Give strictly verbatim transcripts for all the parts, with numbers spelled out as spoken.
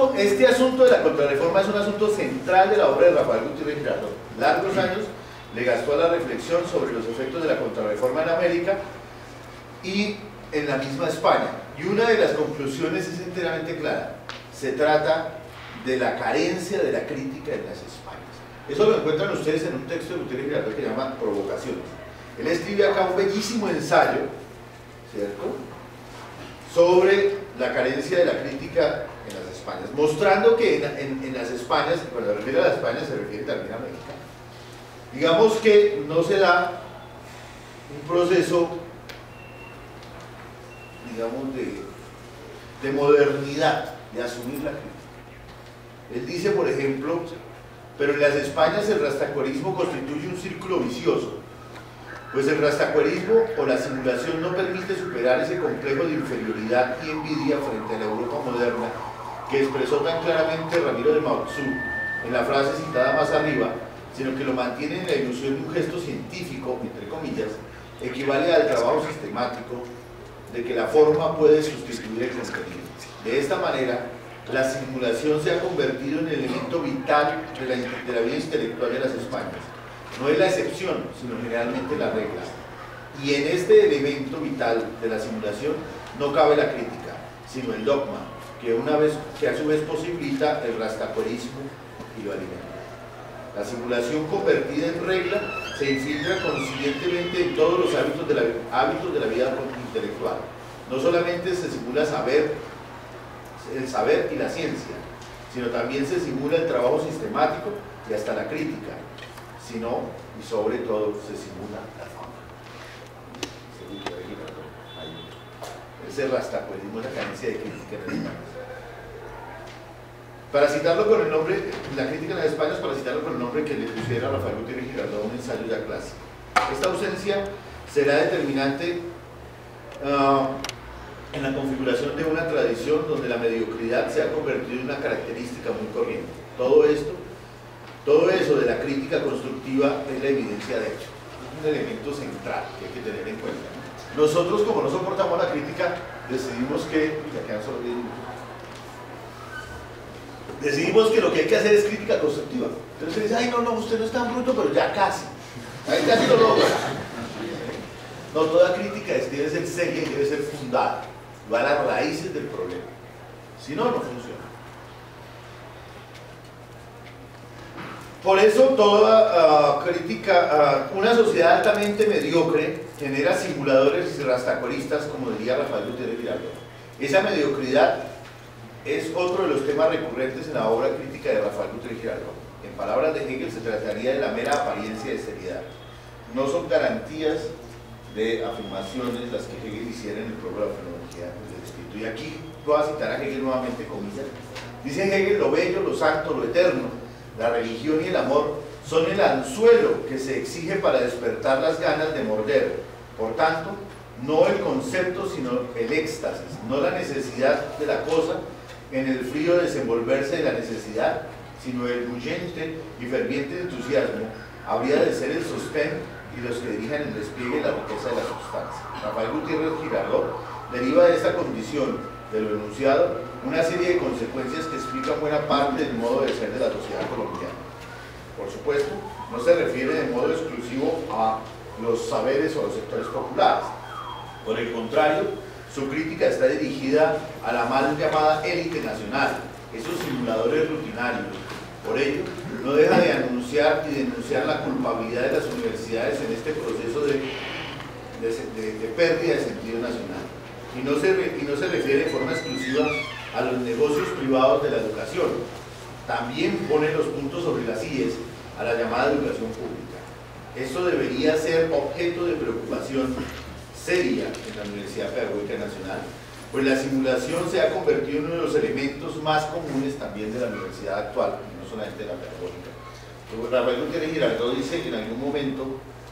asunto, este asunto de la contrarreforma es un asunto central de la obra de Rafael Gutiérrez Girardot. Largos años le gastó a la reflexión sobre los efectos de la contrarreforma en América y en la misma España. Y una de las conclusiones es enteramente clara. Se trata de la carencia de la crítica en las Españas. Eso lo encuentran ustedes en un texto de Gutiérrez Girardot que se llama Provocaciones. Él escribe acá un bellísimo ensayo, ¿cierto?, sobre la carencia de la crítica en las Españas, mostrando que en, en, en las Españas, cuando se refiere a las Españas se refiere también a América, digamos que no se da un proceso, digamos, de, de modernidad, de asumir la crítica. Él dice, por ejemplo, pero en las Españas el rastacuerismo constituye un círculo vicioso, pues el rastacuerismo o la simulación no permite superar ese complejo de inferioridad y envidia frente a la Europa moderna que expresó tan claramente Ramiro de Maeztu en la frase citada más arriba, sino que lo mantiene en la ilusión de un gesto científico, entre comillas, equivale al trabajo sistemático de que la forma puede sustituir el contenido. De esta manera, la simulación se ha convertido en el elemento vital de la, de la vida intelectual de las Españas. No es la excepción, sino generalmente la regla. Y en este elemento vital de la simulación no cabe la crítica, sino el dogma, que, una vez, que a su vez posibilita el rastacuerismo y lo alimenta. La simulación convertida en regla se infiltra conscientemente en todos los hábitos de la, hábitos de la vida intelectual. No solamente se simula saber, el saber y la ciencia, sino también se simula el trabajo sistemático y hasta la crítica, sino y sobre todo se simula la fama. Ese rastacuerismo es la carencia de crítica en España. Para citarlo con el nombre, la crítica en las Españas, para citarlo con el nombre que le pusiera a Rafael Gutiérrez Girardot, un ensayo ya clásico. Esta ausencia será determinante uh, en la configuración de una tradición donde la mediocridad se ha convertido en una característica muy corriente. Todo esto, todo eso de la crítica constructiva es la evidencia de hecho. Es un elemento central que hay que tener en cuenta. Nosotros, como no soportamos la crítica, decidimos que, ya quedan solo diez minutos, decidimos que lo que hay que hacer es crítica constructiva. Entonces se dice, ay no, no, usted no es tan bruto, pero ya casi. Ahí casi lo logra. No, toda crítica es, debe ser seria y debe ser fundada. Va a las raíces del problema. Si no, no funciona. Por eso toda uh, crítica, uh, una sociedad altamente mediocre genera simuladores y rastacueristas, como diría Rafael Gutiérrez Girardot. Esa mediocridad es otro de los temas recurrentes en la obra crítica de Rafael Gutiérrez Girardot. En palabras de Hegel, se trataría de la mera apariencia de seriedad. No son garantías de afirmaciones las que Hegel hiciera en el programa de la fenomenología del espíritu. Y aquí voy a citar a Hegel nuevamente, comillas. Dice Hegel, lo bello, lo santo, lo eterno, la religión y el amor son el anzuelo que se exige para despertar las ganas de morder. Por tanto, no el concepto, sino el éxtasis, no la necesidad de la cosa en el frío desenvolverse de la necesidad, sino el bullente y ferviente entusiasmo habría de ser el sostén y los que dirijan el despliegue y la riqueza de la sustancia. Rafael Gutiérrez Girardot deriva de esta condición de lo enunciado una serie de consecuencias que explican buena parte del modo de ser de la sociedad colombiana. Por supuesto, no se refiere de modo exclusivo a los saberes o a los sectores populares. Por el contrario, su crítica está dirigida a la mal llamada élite nacional, esos simuladores rutinarios. Por ello, no deja de anunciar y denunciar la culpabilidad de las universidades en este proceso de, de, de, de pérdida de sentido nacional. Y no, se, y no se refiere de forma exclusiva a los negocios privados de la educación. También pone los puntos sobre las íes a la llamada educación pública. Esto debería ser objeto de preocupación seria en la Universidad Pedagógica Nacional, pues la simulación se ha convertido en uno de los elementos más comunes también de la universidad actual, y no solamente de la pedagógica. Rafael Gutiérrez Girardot dice que en algún momento,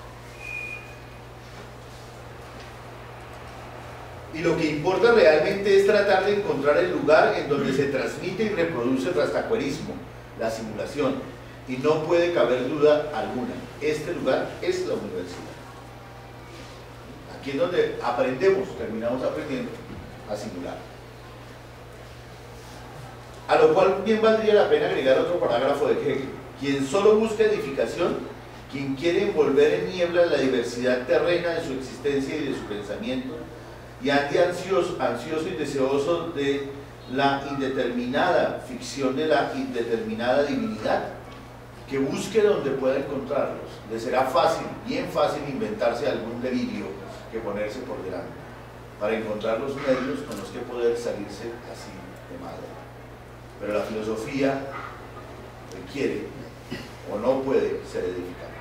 y lo que importa realmente es tratar de encontrar el lugar en donde se transmite y reproduce el rastacuerismo, la simulación, y no puede caber duda alguna, este lugar es la universidad. Aquí es donde aprendemos, terminamos aprendiendo a simular. A lo cual bien valdría la pena agregar otro parágrafo de Hegel: quien solo busca edificación, quien quiere envolver en niebla la diversidad terrena de su existencia y de su pensamiento, y ande ansioso, ansioso y deseoso de la indeterminada ficción de la indeterminada divinidad, que busque donde pueda encontrarlos. Le será fácil, bien fácil, inventarse algún delirio que ponerse por delante, para encontrar los medios con los que poder salirse así de madre. Pero la filosofía requiere o no puede ser edificante.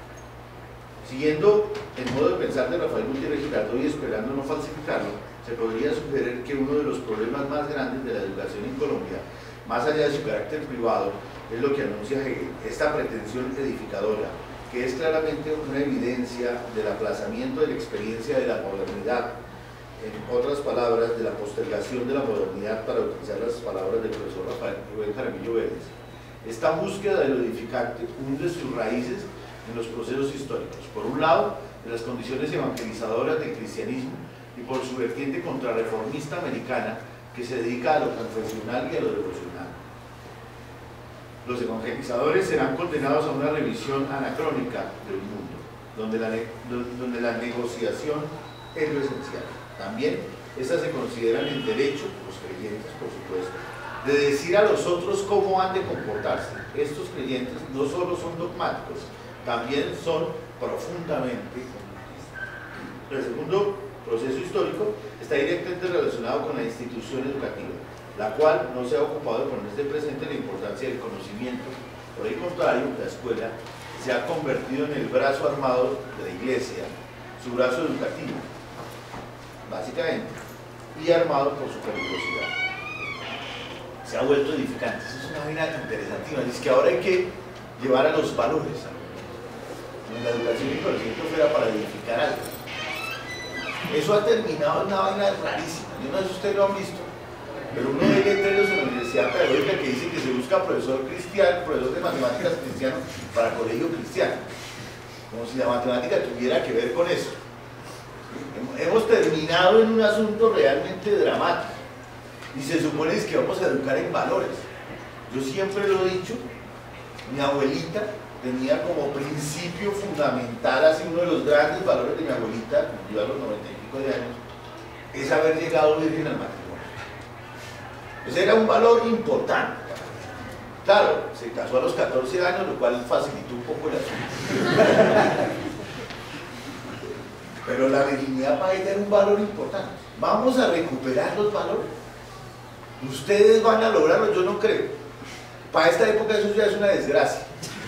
Siguiendo el modo de pensar de Rafael Gutiérrez Girardot y esperando no falsificarlo, se podría sugerir que uno de los problemas más grandes de la educación en Colombia, más allá de su carácter privado, es lo que anuncia Hegel: esta pretensión edificadora, que es claramente una evidencia del aplazamiento de la experiencia de la modernidad, en otras palabras, de la postergación de la modernidad, para utilizar las palabras del profesor Rafael Rubén Jaramillo Vélez. Esta búsqueda de lo edificante hunde sus raíces en los procesos históricos, por un lado, de las condiciones evangelizadoras del cristianismo, y por su vertiente contrarreformista americana, que se dedica a lo confesional y a lo devocional. Los evangelizadores serán condenados a una revisión anacrónica del mundo, donde la, donde la negociación es lo esencial. También estas se consideran el derecho, los creyentes por supuesto, de decir a los otros cómo han de comportarse. Estos creyentes no solo son dogmáticos, también son profundamente conductistas. El segundo proceso histórico está directamente relacionado con la institución educativa, la cual no se ha ocupado de ponerse presente la importancia del conocimiento. Por el contrario, la escuela se ha convertido en el brazo armado de la Iglesia, su brazo educativo, básicamente, y armado por su peligrosidad. Se ha vuelto edificante. Eso es una vaina interesantísima. Dice que ahora hay que llevar a los valores. En la educación y el conocimiento fuera para edificar algo. Eso ha terminado en una vaina rarísima. Yo no sé si ustedes lo han visto, pero uno ve letreros en la Universidad Pedagógica que dice que se busca profesor cristiano, profesor de matemáticas cristiano para colegio cristiano, como si la matemática tuviera que ver con eso. Hemos terminado en un asunto realmente dramático, y se supone que vamos a educar en valores. Yo siempre lo he dicho, mi abuelita tenía como principio fundamental, así uno de los grandes valores de mi abuelita, cumplió a los noventa y pico de años, es haber llegado virgen al matrimonio. Ese era un valor importante. Claro, se casó a los catorce años, lo cual facilitó un poco el asunto. Pero la virginidad para ella era un valor importante. Vamos a recuperar los valores. Ustedes van a lograrlo, yo no creo. Para esta época eso ya es una desgracia.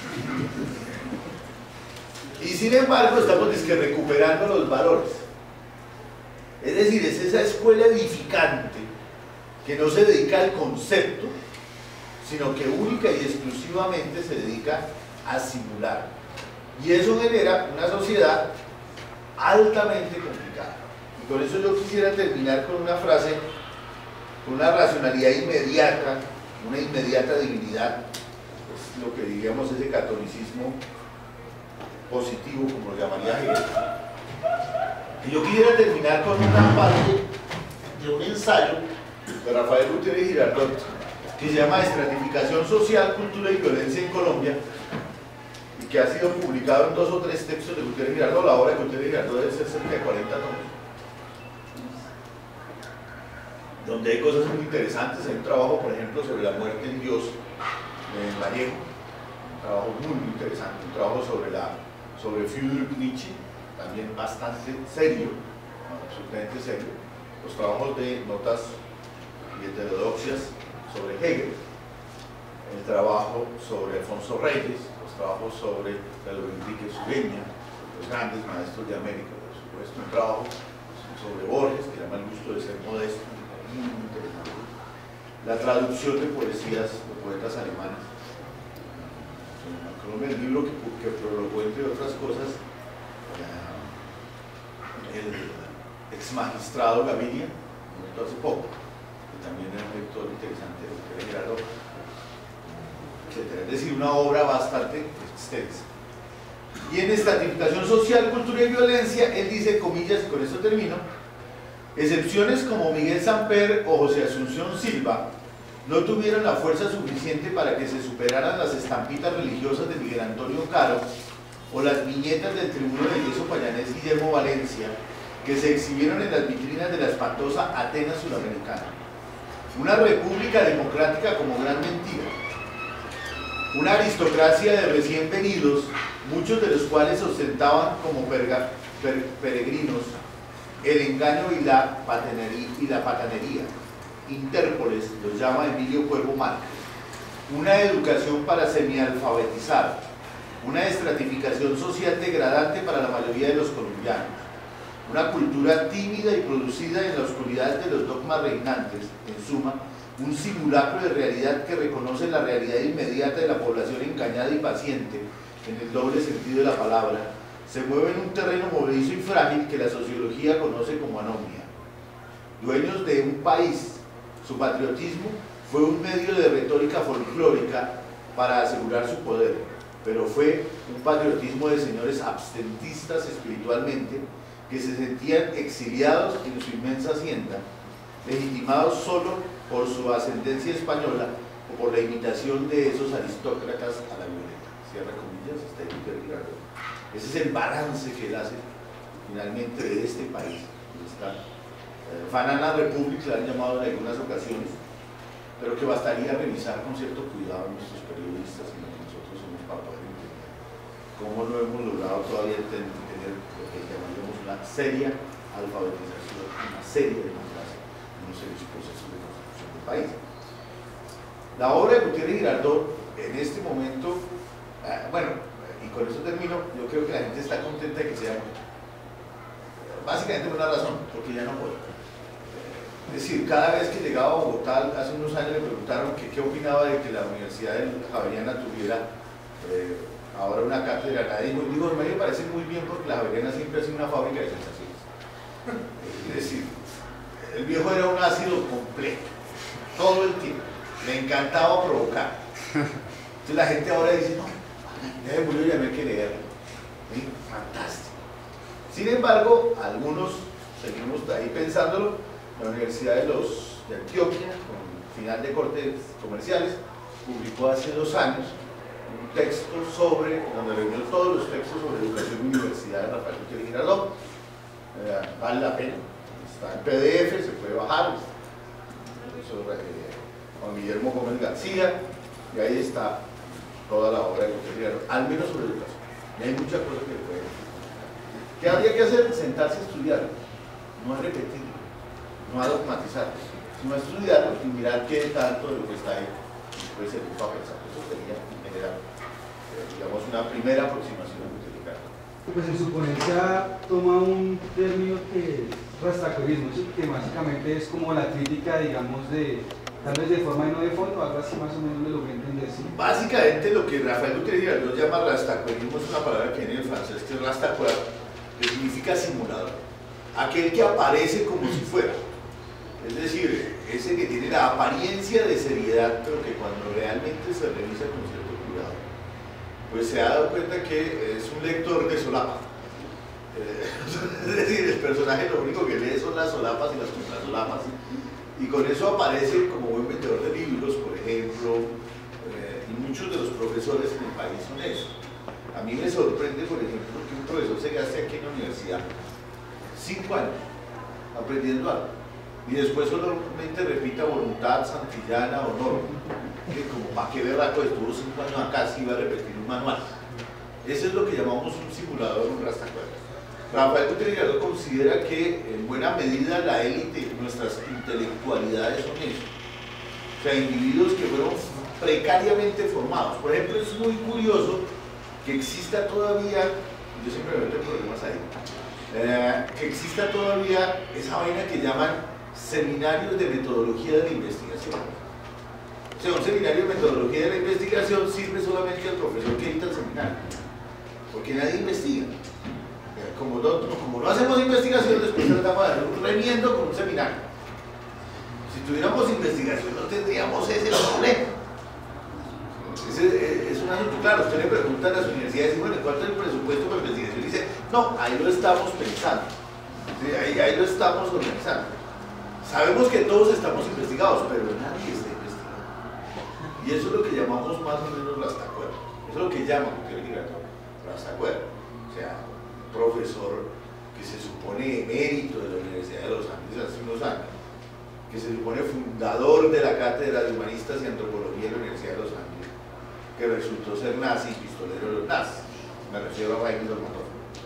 Y sin embargo estamos que recuperando los valores. Es decir, es esa escuela edificante que no se dedica al concepto, sino que única y exclusivamente se dedica a simular. Y eso genera una sociedad altamente complicada. Y por eso yo quisiera terminar con una frase, con una racionalidad inmediata, una inmediata divinidad, es lo que diríamos ese catolicismo positivo, como lo llamaría Hegel. Y yo quisiera terminar con una parte de un ensayo de Rafael Gutiérrez Girardot, que se llama Estratificación Social, Cultura y Violencia en Colombia, y que ha sido publicado en dos o tres textos de Gutiérrez Girardot. La obra de Gutiérrez Girardot debe ser cerca de cuarenta tomos, donde hay cosas muy interesantes. Hay un trabajo, por ejemplo, sobre la muerte en Dios en Vallejo, un trabajo muy, muy interesante, un trabajo sobre, la, sobre Friedrich Nietzsche, también bastante serio, absolutamente serio. Los trabajos de notas y heterodoxias sobre Hegel, el trabajo sobre Alfonso Reyes, los trabajos sobre Pedro Enrique Sureña, los grandes maestros de América, por supuesto, un trabajo sobre Borges, que llama El gusto de ser modesto, muy, muy interesante. La traducción de poesías de poetas alemanes. En Colombia, el libro que, que prologó, entre otras cosas, el ex magistrado Gaviria, muerto hace poco, que también era un lector interesante de Gutiérrez Girardot, etcétera. Es decir, una obra bastante extensa. Y en Estratificación Social, Cultura y Violencia, él dice, comillas, y con esto termino: excepciones como Miguel Samper o José Asunción Silva no tuvieron la fuerza suficiente para que se superaran las estampitas religiosas de Miguel Antonio Caro o las viñetas del tribuno de yeso payanés Guillermo Valencia, que se exhibieron en las vitrinas de la espantosa Atenas sudamericana. Una república democrática como gran mentira. Una aristocracia de recién venidos, muchos de los cuales ostentaban como perga, per, peregrinos el engaño y la, patanería, y la patanería. Interpoles los llama Emilio Cuervo Márquez. Una educación para semialfabetizar. Una estratificación social degradante para la mayoría de los colombianos. Una cultura tímida y producida en la oscuridad de los dogmas reinantes. En suma, un simulacro de realidad que reconoce la realidad inmediata de la población engañada y paciente, en el doble sentido de la palabra, se mueve en un terreno movedizo y frágil que la sociología conoce como anomia. Dueños de un país, su patriotismo fue un medio de retórica folclórica para asegurar su poder, pero fue un patriotismo de señores abstentistas espiritualmente que se sentían exiliados en su inmensa hacienda, legitimados solo por su ascendencia española o por la imitación de esos aristócratas a la violeta. Cierra comillas, está ahí. Ese es el balance que él hace finalmente de este país. Esta eh, Banana Republic la han llamado en algunas ocasiones, pero que bastaría revisar con cierto cuidado a nuestros periodistas y lo que nosotros somos para poder entender cómo no hemos logrado todavía tener lo que llamaríamos una seria alfabetización, una seria democracia, unos serios procesos de construcción del país. La obra de Gutiérrez Girardot en este momento, eh, bueno, y con eso termino, yo creo que la gente está contenta de que sea básicamente por una razón, porque ya no puede. Es decir, cada vez que llegaba a Bogotá, hace unos años le preguntaron que qué opinaba de que la Universidad de Javeriana tuviera eh, ahora una cátedra. Nadie dijo, digo, a mí me parece muy bien porque la Javeriana siempre ha sido una fábrica de sensaciones. Es decir, el viejo era un ácido completo, todo el tiempo, le encantaba provocar. Entonces la gente ahora dice, no, ya se murió, ya no hay que leerlo. ¿Sí? Fantástico. Sin embargo, algunos seguimos ahí pensándolo. La Universidad de, los, de Antioquia, con final de cortes comerciales, publicó hace dos años un texto sobre, donde reunió todos los textos sobre educación y universidad de Rafael Gutiérrez Girardot. Eh, vale la pena. Está en P D F, se puede bajar. Sobre, eh, Juan Guillermo Gómez García, y ahí está toda la obra de Gutiérrez Girardot, al menos sobre educación. Y hay muchas cosas que pueden. ¿Qué habría que hacer? Sentarse a estudiar, no a repetirlo, no a dogmatizar, sino a estudiarlo y mirar qué tanto de lo que está ahí puede servir para pensar. Eso sería, en general, eh, digamos, una primera aproximación a Gutiérrez Girardot. Pues en su ponencia toma un término que es rastacuerismo, que básicamente es como la crítica, digamos, de tal vez de forma y no de fondo, algo así más o menos lo que entender, ¿sí? Básicamente lo que Rafael Gutiérrez Girardot llama rastacuerismo es una palabra que viene en francés, que es rastacuer, que significa simulador, aquel que aparece como si fuera, es decir, ese que tiene la apariencia de seriedad, pero que cuando realmente se revisa con cierto cuidado, pues se ha dado cuenta que es un lector de solapa. Es decir, el personaje lo único que lee son las solapas y las contrasolapas, y con eso aparece como buen vendedor de libros, por ejemplo, eh, y muchos de los profesores en el país son eso. A mí me sorprende, por ejemplo, que un profesor se gaste aquí en la universidad cinco años aprendiendo algo, y después solamente repita voluntad, santillana o norma, que como para qué berraco estuvo cinco años acá si iba a repetir un manual. Eso es lo que llamamos un simulador, un rastacuerdas. Rafael Gutiérrez Girardot considera que en buena medida la élite, nuestras intelectualidades son eso. O sea, individuos que fueron precariamente formados. Por ejemplo, es muy curioso que exista todavía, yo siempre me meto en problemas ahí, eh, que exista todavía esa vaina que llaman seminarios de metodología de la investigación. O sea, un seminario de metodología de la investigación sirve solamente al profesor que edita el seminario, porque nadie investiga. Como no, como no hacemos investigación, después tratamos de hacer un remiendo con un seminario. Si tuviéramos investigación, no tendríamos ese problema. Ese, es un asunto claro. Usted le pregunta a las universidades, bueno, ¿cuánto es el presupuesto para investigación? Y dice, no, ahí lo estamos pensando. ¿Sí? Ahí, ahí lo estamos organizando. Sabemos que todos estamos investigados, pero nadie está investigado. Y eso es lo que llamamos más o menos rastacuerdo. Eso es lo que llaman rastacuerdo. O sea, un profesor que se supone emérito de la Universidad de los Andes hace unos años, que se supone fundador de la Cátedra de Humanistas y Antropología de la Universidad de los Andes, que resultó ser nazi y pistolero de los nazis. Me refiero a Raymond Almatov.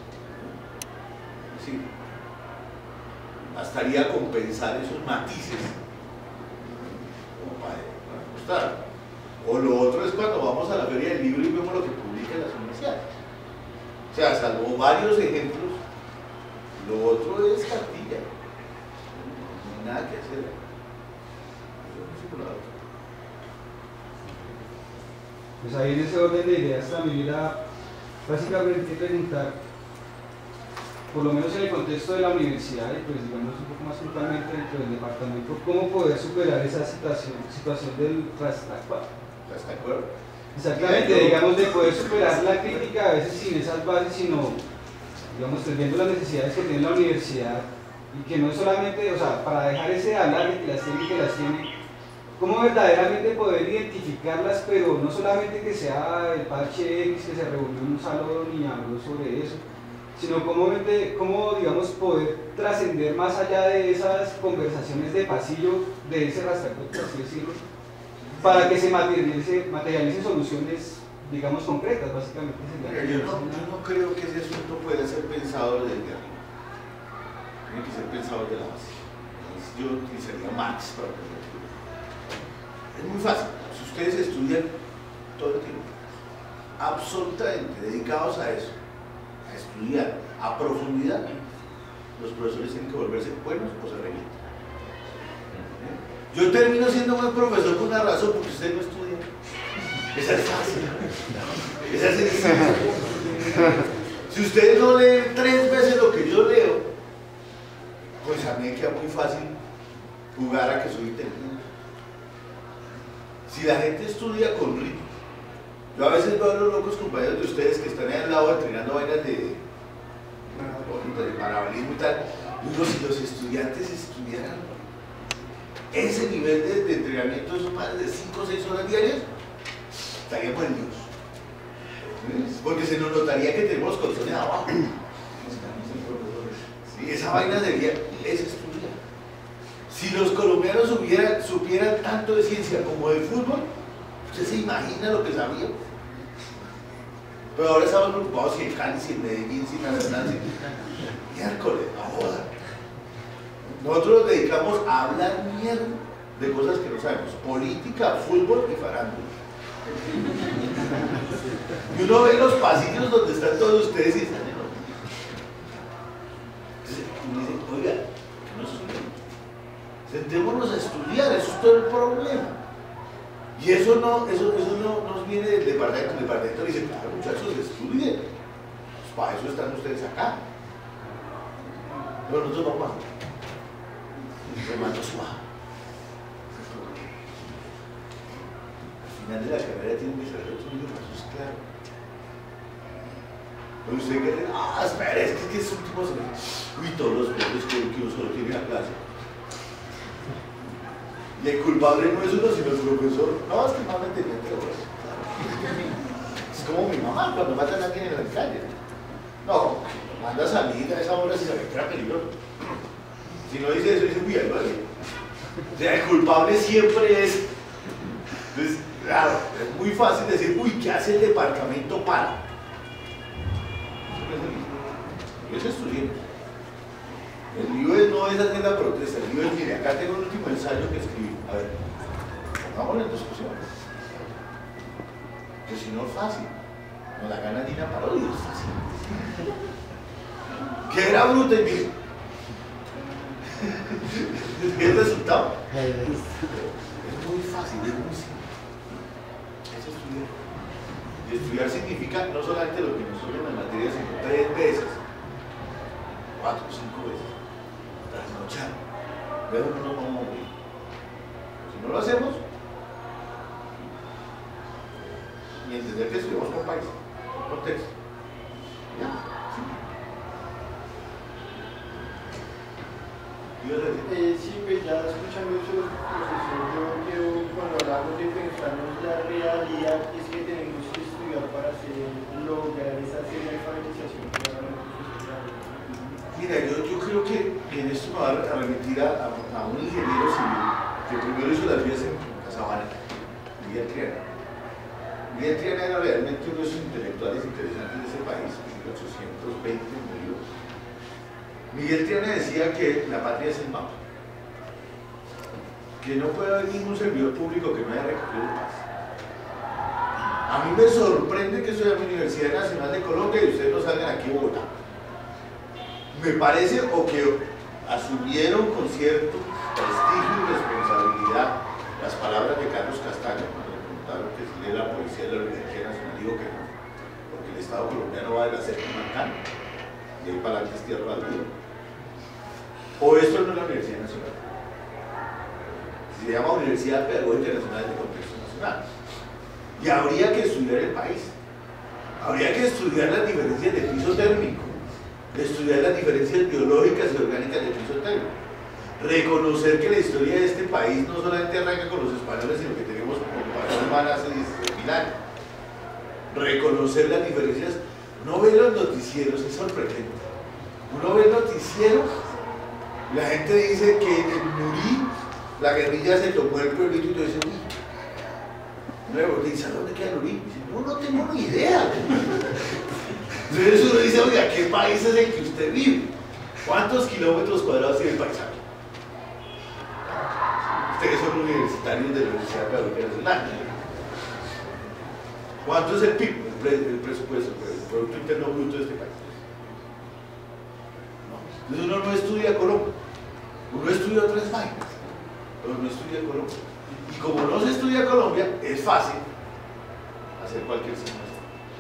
Sí. Bastaría compensar esos matices como para demostrar. O lo otro es cuando vamos a la feria del libro y vemos lo que publican las universidades. O sea, salvo varios ejemplos, lo otro es cartilla. No hay nada que hacer. Pues ahí en ese orden de ideas también era básicamente preguntar, por lo menos en el contexto de la universidad, y pues digamos un poco más puntualmente dentro del departamento, cómo poder superar esa situación, situación del rastacuerdo. ¿Rastacuerdo? Exactamente, digamos de poder superar la crítica a veces sin esas bases, sino digamos entendiendo las necesidades que tiene la universidad y que no es solamente, o sea, para dejar ese alarde que las tiene y que las tiene, cómo verdaderamente poder identificarlas, pero no solamente que sea el parche X que se reunió en un salón y habló sobre eso, sino cómo, cómo digamos, poder trascender más allá de esas conversaciones de pasillo, de ese rastacuerdo, por así decirlo, para que se materialicen materialice soluciones, digamos, concretas, básicamente. Yo no, yo no creo que ese asunto pueda ser pensado desde arriba. Tiene que ser pensado desde la base. Entonces, yo utilizaría Marx para ponerlo. Es muy fácil. Si ustedes estudian todo el tiempo, absolutamente dedicados a eso, a estudiar a profundidad, los profesores tienen que volverse buenos o se revientan. Yo termino siendo buen profesor por una razón, porque usted no estudia. Esa es fácil. Esa es sencilla. Si ustedes no leen tres veces lo que yo leo, pues a mí me queda muy fácil jugar a que soy inteligente. Si la gente estudia con ritmo, yo a veces veo a los locos compañeros de ustedes que están ahí al lado entrenando vainas de, de parabalismo y tal, digo, si los estudiantes estudiaran ese nivel de, de entrenamiento, son más de cinco o seis horas diarias, estaríamos en Dios. ¿Sí? Porque se nos notaría que tenemos colchones abajo. Sí, esa vaina sería, es estudiar. Si los colombianos supieran, supieran tanto de ciencia como de fútbol, usted se imagina lo que sabían. Pero ahora estamos preocupados si en Cali, si en Medellín, si en Aranzá, si miércoles, no joda. Nosotros nos dedicamos a hablar mierda de cosas que no sabemos, política, fútbol y farándula. Y uno ve los pasillos donde están todos ustedes y están en otro. Entonces uno dice, oiga, ¿qué no estudiamos? Sentémonos a estudiar, eso es todo el problema. Y eso no, eso, eso no nos viene del departamento. El departamento dice, claro, muchachos, estudien. Pues para eso están ustedes acá. Pero nosotros vamos a remando suave. Al final de la carrera tienen que saber otro libro, eso es claro. Pero usted que, ah, espera, es que es que es último semestre. Uy, todos los profes que uno solo tiene la clase. Y el culpable no es uno, sino el profesor. No, es que más me tenía que lograr. Es como mi mamá cuando matan a alguien en la calle. No, manda a salir a esa hora si sabe que era peligroso. Si no dice eso, dice, uy, ahí vale. O sea, el culpable siempre es. Entonces, claro, es muy fácil decir, uy, ¿qué hace el departamento para? Yo es estudiante. El lío no es hacer la protesta, el lío es, mire, acá tengo el último ensayo que escribí. A ver, pongámoslo en discusión. Que si no es fácil, no la gana Nina Parodi, es fácil. Que era bruta y mire. ¿Qué el resultado? Es muy fácil, es muy simple. Es estudiar. Y estudiar significa no solamente lo que nos suben en la materia, sino tres veces, cuatro o cinco veces. Trasnochar. Luego no nos vamos a morir. Si no lo hacemos, y entender que estudiamos con país, con contexto. Ya, sí. Eh, sí, pues ya escuchando eso, profesor, yo quiero cuando hablamos de pensarnos la realidad es que tenemos que estudiar para hacer, lograr esa serie de alfabetización que ahora nosotros. Mira, yo, yo creo que en esto me va a remitir a, a, a un ingeniero civil que primero hizo las vías en Casablanca, Miguel Triana. Miguel Triana era realmente uno de esos intelectuales interesantes de ese país, en mil ochocientos veinte murió. Miguel Triana decía que la patria es el mapa, que no puede haber ningún servidor público que no haya recogido paz. A mí me sorprende que estoy en la Universidad Nacional de Colombia y ustedes no salgan aquí a Bogotá. Me parece o que asumieron con cierto prestigio y responsabilidad las palabras de Carlos Castaño cuando le preguntaron que si lee la policía de la Universidad Nacional, digo que no, porque el Estado colombiano va a hacer un marcano y ahí para adelante es tierra baldía. O esto no es la Universidad Nacional. Se llama Universidad Pedagógica Nacional de Contexto Nacional. Y habría que estudiar el país. Habría que estudiar las diferencias de piso térmico, estudiar las diferencias biológicas y orgánicas del piso térmico. Reconocer que la historia de este país no solamente arranca con los españoles, sino que tenemos ocupación humana hace dieciséis mil años. Reconocer las diferencias. No ve los noticieros, es sorprendente. Uno ve el noticiero, la gente dice que en Nurí la guerrilla se tomó el pueblito y todo dice, uy. Luego le dice, ¿a dónde queda Nurí? Dice, no, no tengo ni idea. Entonces uno dice, oiga, ¿qué país es el que usted vive? ¿Cuántos kilómetros cuadrados tiene el paisaje? Ustedes son universitarios de la Universidad Pedagógica Nacional. ¿Cuánto es el P I B, el, pre el presupuesto, el Producto Interno Bruto de este país? No. Entonces uno no estudia Colombia, uno estudia otras vainas, pero no estudia Colombia. Y como no se estudia Colombia, es fácil hacer cualquier simulación.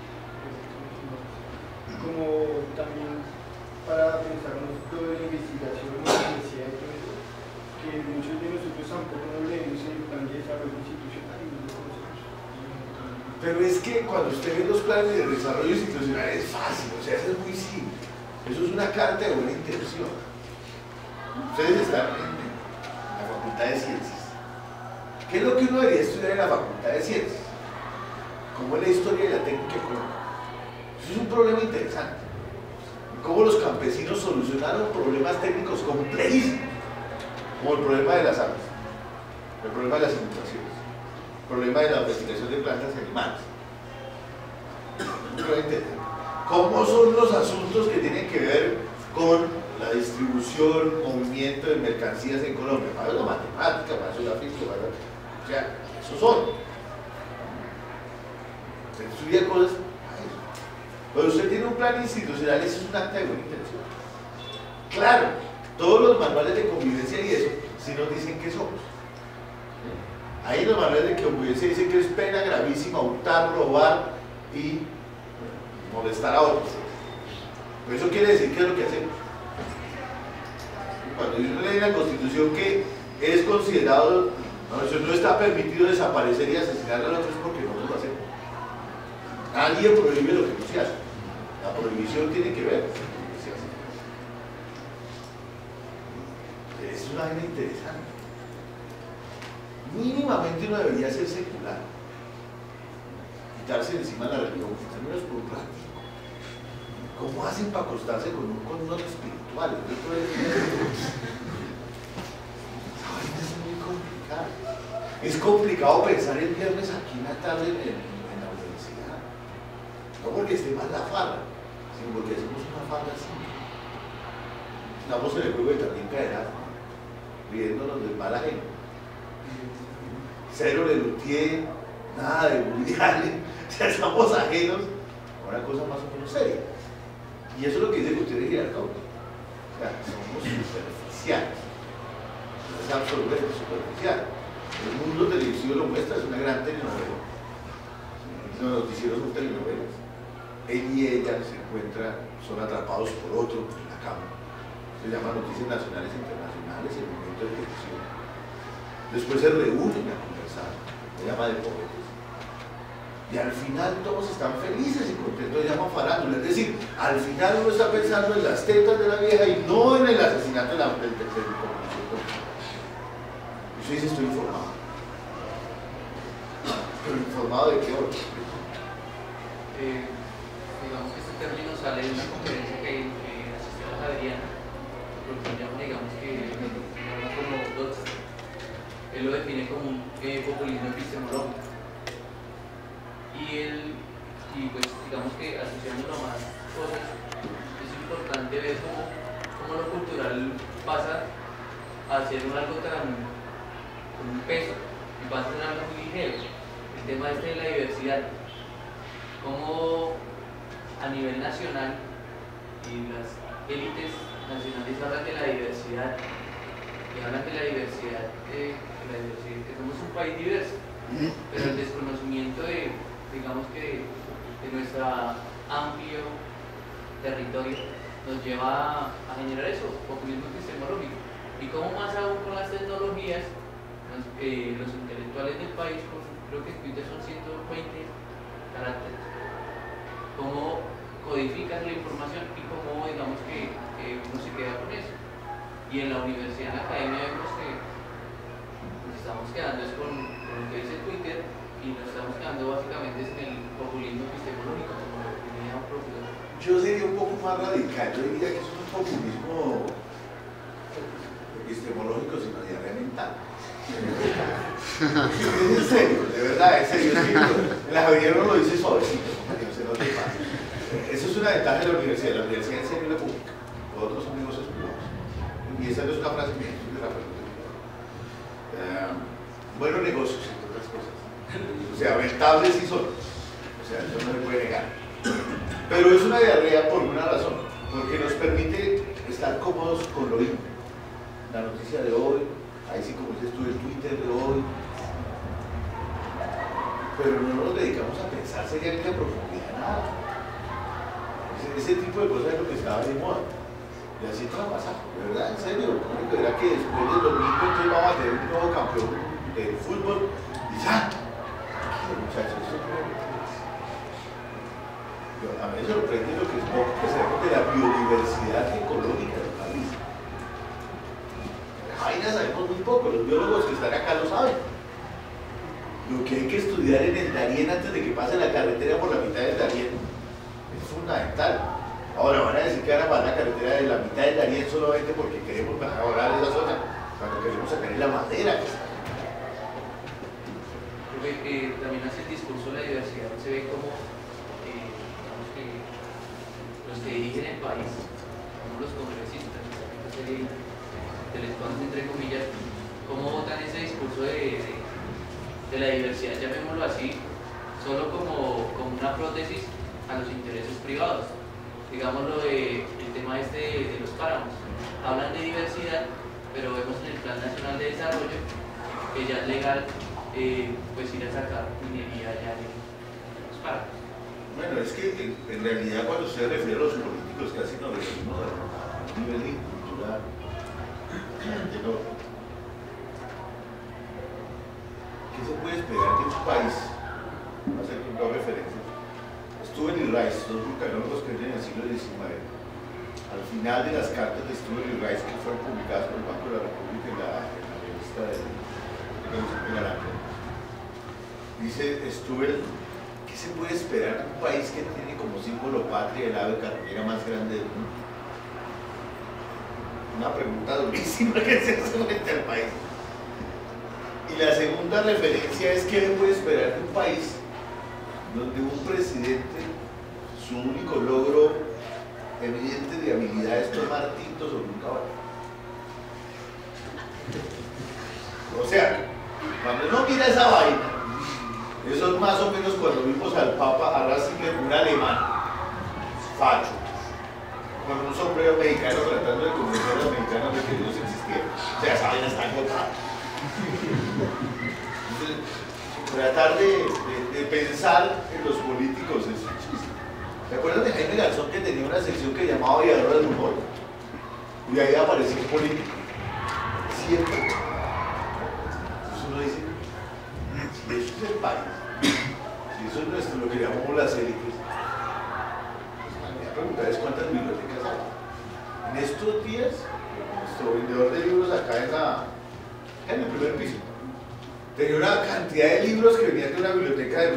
Como también para pensarnos todo de la investigación y la universidad y todo eso, que muchos de nosotros tampoco nos leemos el plan de desarrollo institucional y no lo conocemos. Pero es que cuando usted ve los planes de desarrollo institucional es fácil, o sea, eso es muy simple. Eso es una carta de buena intención. Ustedes están en la Facultad de Ciencias. ¿Qué es lo que uno debería estudiar en la Facultad de Ciencias? ¿Cómo es la historia y la técnica económica? Eso es un problema interesante. Cómo los campesinos solucionaron problemas técnicos complejísimos, como el problema de las aves, el problema de las inundaciones, el problema de la investigación de plantas y animales. Un problema interesante. ¿Cómo son los asuntos que tienen que ver con la distribución, movimiento de mercancías en Colombia? Para la matemática, para la física, para... o sea, esos son. Se estudia cosas. Pero usted tiene un plan institucional, eso es un acta de buena intención. Claro, todos los manuales de convivencia y eso, sí nos dicen que somos. Ahí en los manuales de convivencia dicen que es pena gravísima hurtar, robar y molestar a otros. Pero eso quiere decir que es lo que hacemos. Cuando uno lee en la Constitución que es considerado, no, eso no está permitido desaparecer y asesinar a otros porque nosotros lo hacemos. Nadie prohíbe lo que no se hace. La prohibición tiene que ver con lo que se hace. Es una vaina interesante. Mínimamente uno debería ser secular. Quitarse de encima la religión, al menos por un ratito. ¿Cómo hacen para acostarse con un con unos espirituales? Esa vaina es muy complicada. Es complicado pensar el viernes aquí en la tarde en, en la universidad. No porque esté mal la farra, sino porque hacemos una farra así. Estamos en el juego de también caerá, riéndonos del mal ajeno. Cero de Lutier, nada de mundiales, o sea, estamos ajenos a una cosa más o menos seria. Y eso es lo que dice Gutiérrez Girardot. O sea, somos superficiales. No es absolutamente superficial. El mundo televisivo lo muestra, es una gran telenovela. Los noticieros son telenovelas. Él y ella se encuentran, son atrapados por otro en la cama. Se llama Noticias Nacionales e Internacionales, el momento de televisión. Después se reúnen a conversar, se llama de poetas. Y al final todos están felices y contentos, se llama farándula. Es decir, al final uno está pensando en las tetas de la vieja y no en el asesinato de la, del tercer comunicador. Y usted dice, estoy informado. ¿Informado de qué orden? Eh, digamos que este término sale de una conferencia que eh, asistió a la Javeriana, porque llama, digamos que llama como Dodds. Él lo define como un eh, populismo epistemológico. Y él, y pues digamos que asociándolo a más cosas, es importante ver cómo, cómo lo cultural pasa a ser un algo tan, con un peso, y pasa a ser algo muy ligero. El tema este de la diversidad, cómo a nivel nacional y las élites nacionales hablan de la diversidad, y hablan de la diversidad, de, de la diversidad, que somos un país diverso, pero el desconocimiento de, digamos que, de nuestro amplio territorio nos lleva a, a generar eso, populismo epistemológico. Y como más aún con las tecnologías, los, eh, los intelectuales del país, con, creo que en Twitter son ciento veinte caracteres, cómo codifican la información y cómo, digamos que eh, uno se queda con eso. Y en la universidad, en la academia, vemos que nos estamos quedando es con, con lo que dice Twitter, y nos estamos quedando básicamente es en el populismo epistemológico, como lo tenía un profesor. Yo sería un poco más radical, yo diría que eso no es populismo epistemológico, sino diarrea mental. Es en serio, de verdad, en serio. En la Javeriana uno lo dice suavecito, no se note más. Eso es una ventaja de la universidad. La universidad en serio es la pública, los otros son negocios privados. Y esa no es una frase mía, es de Rafael. Uh, buenos negocios, entre otras cosas. O sea, rentables sí son. O sea, eso no se puede negar. Pero es una diarrea por una razón, porque nos permite estar cómodos con lo mismo. La noticia de hoy, ahí sí como dices tú, el Twitter de hoy, pero no nos dedicamos a pensar seriamente a profundidad nada. Ese, ese tipo de cosas es lo que estaba de moda. Y así te va a pasar, de verdad, en serio. Lo único era que después del domingo entonces vamos a tener un nuevo campeón de fútbol y ya. Tranquilo, muchachos, eso es a mí me sorprende lo que es poco que sabemos de la biodiversidad ecológica del país. Ahí ya sabemos muy poco, los biólogos que están acá lo saben. Lo que hay que estudiar en el Darién antes de que pase la carretera por la mitad del Darién es fundamental. Ahora van a decir que van a pasar la carretera de la mitad del Darién solamente porque queremos mejorar esa zona, cuando queremos sacar la madera que está. Creo que eh, también hace el discurso de la diversidad, se ve como los que dirigen el país, como los congresistas, esta serie intelectuales entre comillas, cómo votan ese discurso de, de, de la diversidad, llamémoslo así, solo como, como una prótesis a los intereses privados. Digámoslo de, el tema este de, de los páramos. Hablan de diversidad, pero vemos en el Plan Nacional de Desarrollo que ya es legal eh, pues ir a sacar minería allá en los páramos. Bueno, es que en, en realidad cuando se refiere a los políticos casi no referimos a un nivel de cultura de no. ¿Qué se puede esperar de un país? Va a ser con dos referencias. Stuben y Rice, dos vulcanólogos que viven en el siglo diecinueve. Al final de las cartas de Stuben y Rice que fueron publicadas por el Banco de la República en la, en la revista de, de la dice Stuben, ¿qué se puede esperar de un país que tiene como símbolo patria el ave carroñera más grande del mundo? Una pregunta durísima que se hace frente al país. Y la segunda referencia es ¿qué se puede esperar de un país donde un presidente, su único logro evidente de habilidad es tomar tinto sobre un caballo? O sea, cuando uno mira esa vaina, eso es más o menos cuando vimos al Papa, a Ratzinger, un alemán, facho, con un sombrero mexicano tratando de convencer a los mexicanos de que Dios existía. O sea, esa vaina está agotada. Tratar de, de, de pensar en los políticos es un chiste. ¿Se acuerdan de Jaime Garzón que tenía una sección que llamaba Aviadora del Humor? Y ahí aparecía un político. Siempre. Entonces uno dice, si eso es el país, si eso es nuestro, lo que llamamos las élites, pues la pregunta es cuántas bibliotecas hay. En estos días, nuestro vendedor de libros acá en, la, en el primer piso tenía una cantidad de libros que venían de una biblioteca de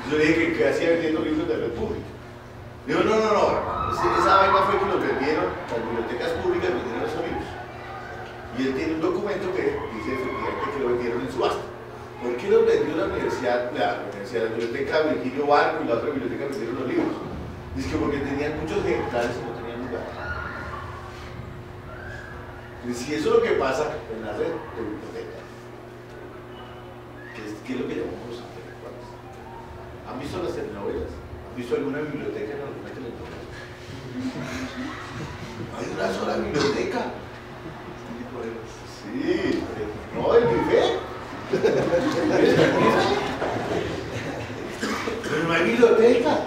Yo le dije que, que hacía vendiendo libros de la República. Digo, no, no, no, hermano, esa vaina fue que los vendieron, las bibliotecas públicas vendieron esos libros. Y él tiene un documento que dice efectivamente que lo vendieron en subasta. ¿Por qué los vendió la universidad, la, universidad, la biblioteca Virgilio Barco y la otra biblioteca vendieron los libros? Dice que porque tenían muchos ejemplares y no tenían lugar. Y si eso es lo que pasa en la red de bibliotecas, ¿qué es, qué es lo que llamamos los intelectuales? ¿Han visto las telenovelas? ¿Han visto alguna biblioteca en alguna telenovela? Hay una sola biblioteca. Sí, no, el buffet. Pero no hay biblioteca.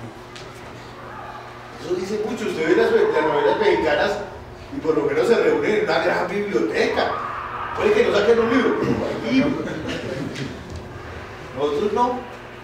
Eso dice mucho. Usted ve las, las novelas mexicanas y por lo menos se reúnen en una gran biblioteca. Puede que no saquen un libro, pero no hay libro. Nosotros no.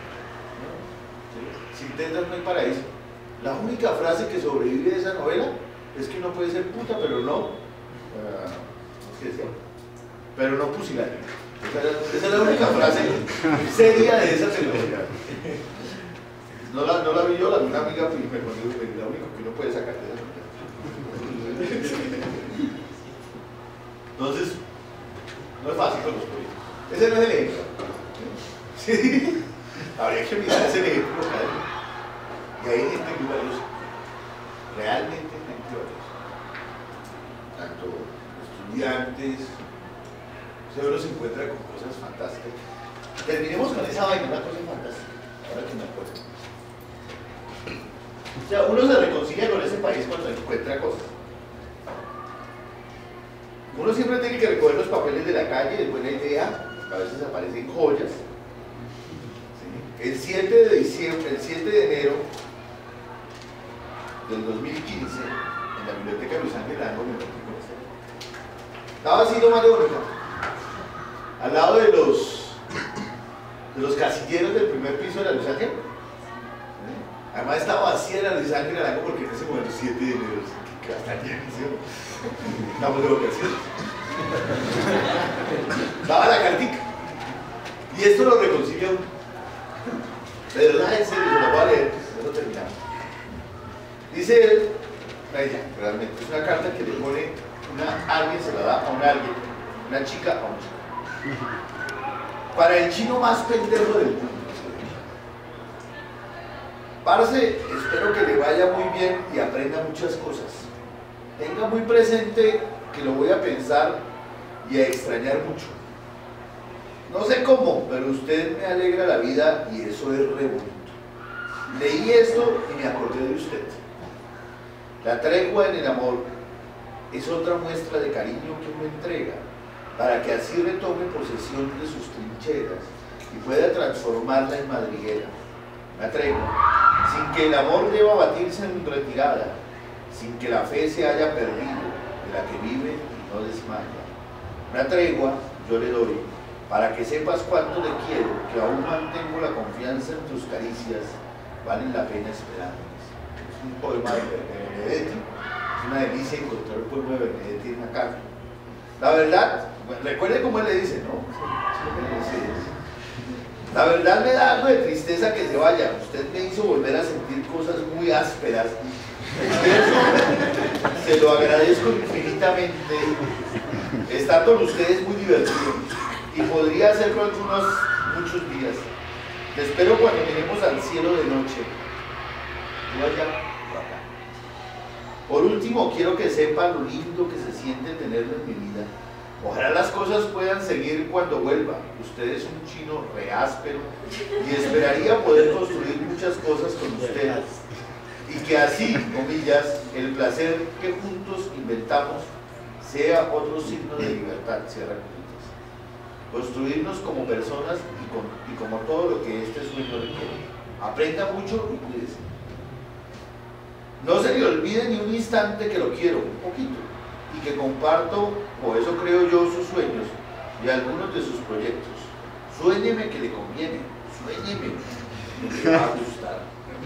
Sin tetas no hay paraíso. La única frase que sobrevive de esa novela es que uno puede ser puta, pero no. Uh, ¿Qué decía? Pero no pusilánime. Esa, esa es la única frase seria de esa telenovela. No la, no la vi yo, la vi una amiga y me pone la única que uno puede sacar de esa novela. Entonces, no es fácil con los políticos. Ese no es el ejemplo. Sí. Habría que mirar ese ejemplo. Y hay gente muy valiosa. Realmente gente valiosa. Tanto estudiantes. Seguro se encuentra con cosas fantásticas. Terminemos con esa vaina, una cosa fantástica. Ahora que me acuerdo. O sea, uno se reconcilia con ese país cuando encuentra cosas. Uno siempre tiene que recoger los papeles de la calle, de buena idea. A veces aparecen joyas. ¿Sí? El siete de diciembre, el siete de enero del dos mil quince, en la biblioteca Luis Ángel Arango, me encontré con este. Estaba así nomás de bonita. Al lado de los, de los casilleros del primer piso de la Luis Ángel. ¿Eh? Además estaba vacía la Luis Ángel Arango porque en ese momento, siete de enero, que hasta ayer, estamos de vacaciones. Estaba la cartica. Y esto lo reconcilia uno. De verdad, en serio, se lo voy a leer, ya lo terminamos. Dice él, ella, realmente, es una carta que le pone una, alguien, se la da a un alguien, una chica a un chico. Para el chino más pendejo del mundo. Parce, espero que le vaya muy bien y aprenda muchas cosas. Tenga muy presente que lo voy a pensar y a extrañar mucho. No sé cómo, pero usted me alegra la vida y eso es re bonito. Leí esto y me acordé de usted. La tregua en el amor es otra muestra de cariño que me entrega, para que así retome posesión de sus trincheras y pueda transformarla en madriguera. Una tregua, sin que el amor deba batirse en retirada, sin que la fe se haya perdido, de la que vive y no desmaya. Una tregua yo le doy, para que sepas cuánto le quiero, que aún mantengo la confianza en tus caricias, valen la pena esperarlas. Es un poema de Benedetti, es una delicia encontrar el poema de Benedetti en una carta. La verdad, bueno, recuerde cómo él le dice, ¿no? La verdad me da algo de tristeza que se vaya. Usted me hizo volver a sentir cosas muy ásperas. Eso se lo agradezco infinitamente. Estar con ustedes es muy divertido y podría hacerlo algunos, muchos días. Te espero cuando miremos al cielo de noche. Tú allá, tú acá. Por último, quiero que sepan lo lindo que se siente tenerlo en mi vida. Ojalá las cosas puedan seguir cuando vuelva. Usted es un chino re áspero y esperaría poder construir muchas cosas con usted. Y que así, comillas, el placer que juntos inventamos sea otro signo de libertad, cierra comillas. Construirnos como personas y, con, y como todo lo que este sueño requiere. Aprenda mucho y cuídese. No se le olvide ni un instante que lo quiero, un poquito, y que comparto, o eso creo yo, sus sueños y algunos de sus proyectos. Suéñeme que le conviene, suéñeme, que le va a gustar.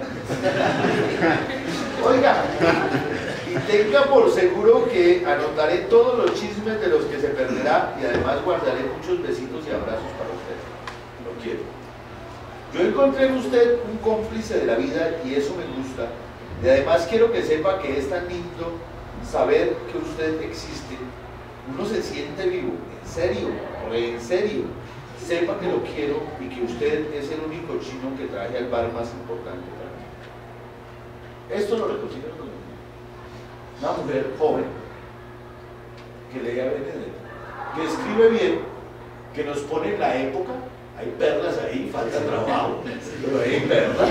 Oiga, y tenga por seguro que anotaré todos los chismes de los que se perderá y además guardaré muchos besitos y abrazos para usted. Lo quiero. Yo encontré en usted un cómplice de la vida y eso me gusta. Y además quiero que sepa que es tan lindo saber que usted existe. Uno se siente vivo, en serio, re en serio. Sepa que lo quiero y que usted es el único chino que traje al bar más importante para mí. Esto lo reconcilia con una mujer joven que lee a Benedetto, que escribe bien, que nos pone en la época. Hay perlas ahí, falta trabajo, pero hay perlas.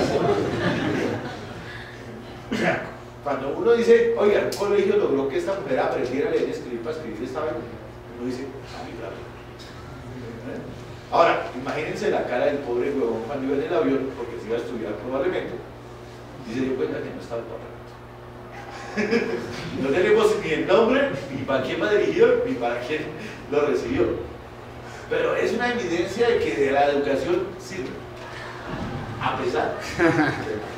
O sea, cuando uno dice, oiga, el colegio logró que esta mujer aprendiera a leer y escribir para escribir esta vez, uno dice, ah, mi bravo. Ahora, imagínense la cara del pobre huevón cuando iba en el avión, porque se iba a estudiar probablemente, y se dio cuenta que no estaba el correcto. No tenemos ni el nombre, ni para quién va dirigido, ni para quién lo recibió. Pero es una evidencia de que de la educación sirve, a pesar de más.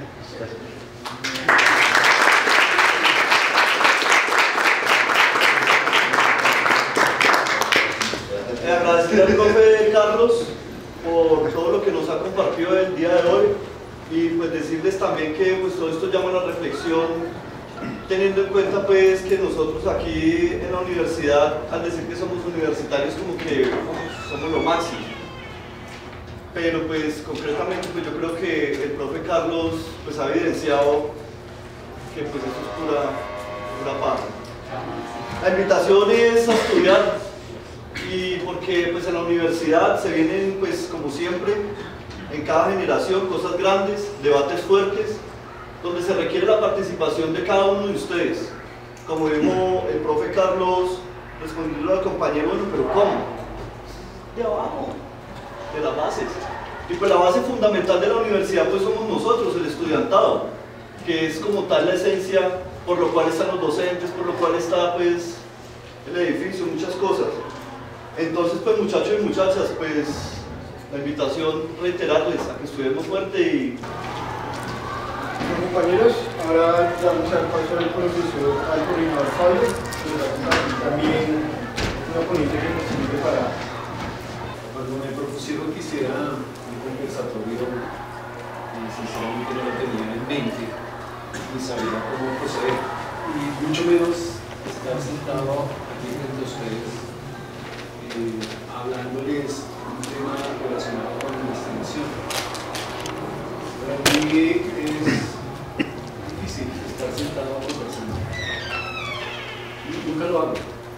Agradecer al profe Carlos por todo lo que nos ha compartido el día de hoy y pues decirles también que pues todo esto llama a la reflexión, teniendo en cuenta pues que nosotros aquí en la universidad, al decir que somos universitarios, como que somos lo máximo. Pero pues concretamente pues yo creo que el profe Carlos pues ha evidenciado que pues eso es pura, pura paz. La invitación es a estudiar, y porque pues en la universidad se vienen pues como siempre en cada generación cosas grandes, debates fuertes, donde se requiere la participación de cada uno de ustedes. Como dijo el profe Carlos, respondiendo al compañero, bueno, pero ¿cómo? De abajo, de las bases. Y pues la base fundamental de la universidad pues somos nosotros, el estudiantado, que es como tal la esencia por lo cual están los docentes, por lo cual está pues el edificio, muchas cosas. Entonces pues muchachos y muchachas, pues la invitación, reiterarles a que estudiemos fuerte y... Bueno, compañeros, ahora damos al paso al profesor, al coordinador Fabio, que también una ponencia que nos sirve para... Cuando me propusieron que hiciera un conversatorio, y sinceramente no lo tenía en mente, ni sabía cómo proceder, y mucho menos estar sentado aquí frente a ustedes, eh, hablándoles un tema relacionado con la investigación. Para mí es difícil estar sentado conversando. Nunca lo hago.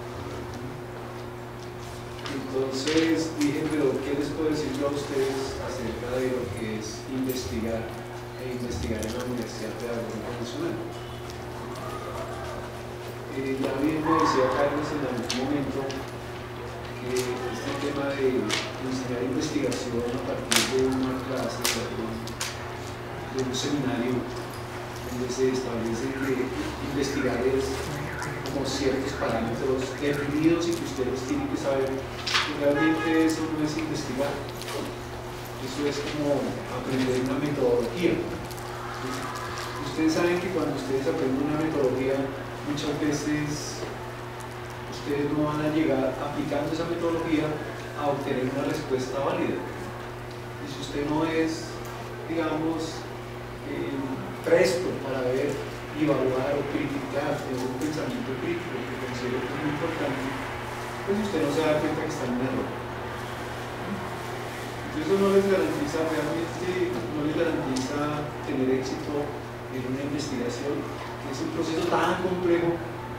Entonces dije, pero ¿qué les puedo decir yo a ustedes acerca de lo que es investigar e investigar en la Universidad Pedagógica Nacional? Eh, ya bien me decía Carlos en algún momento que este tema de enseñar investigación a partir de una clase, de un, de un seminario, donde se establece que investigar es como ciertos parámetros definidos y que ustedes tienen que saber que realmente eso no es investigar, eso es como aprender una metodología. Ustedes saben que cuando ustedes aprenden una metodología, muchas veces ustedes no van a llegar aplicando esa metodología a obtener una respuesta válida. Y si usted no es, digamos, eh, presto para ver, evaluar o criticar, tener un pensamiento crítico que considero que es muy importante, pues usted no se da cuenta que está en un error. Entonces eso no les garantiza realmente, no les garantiza tener éxito en una investigación, que es un proceso tan complejo.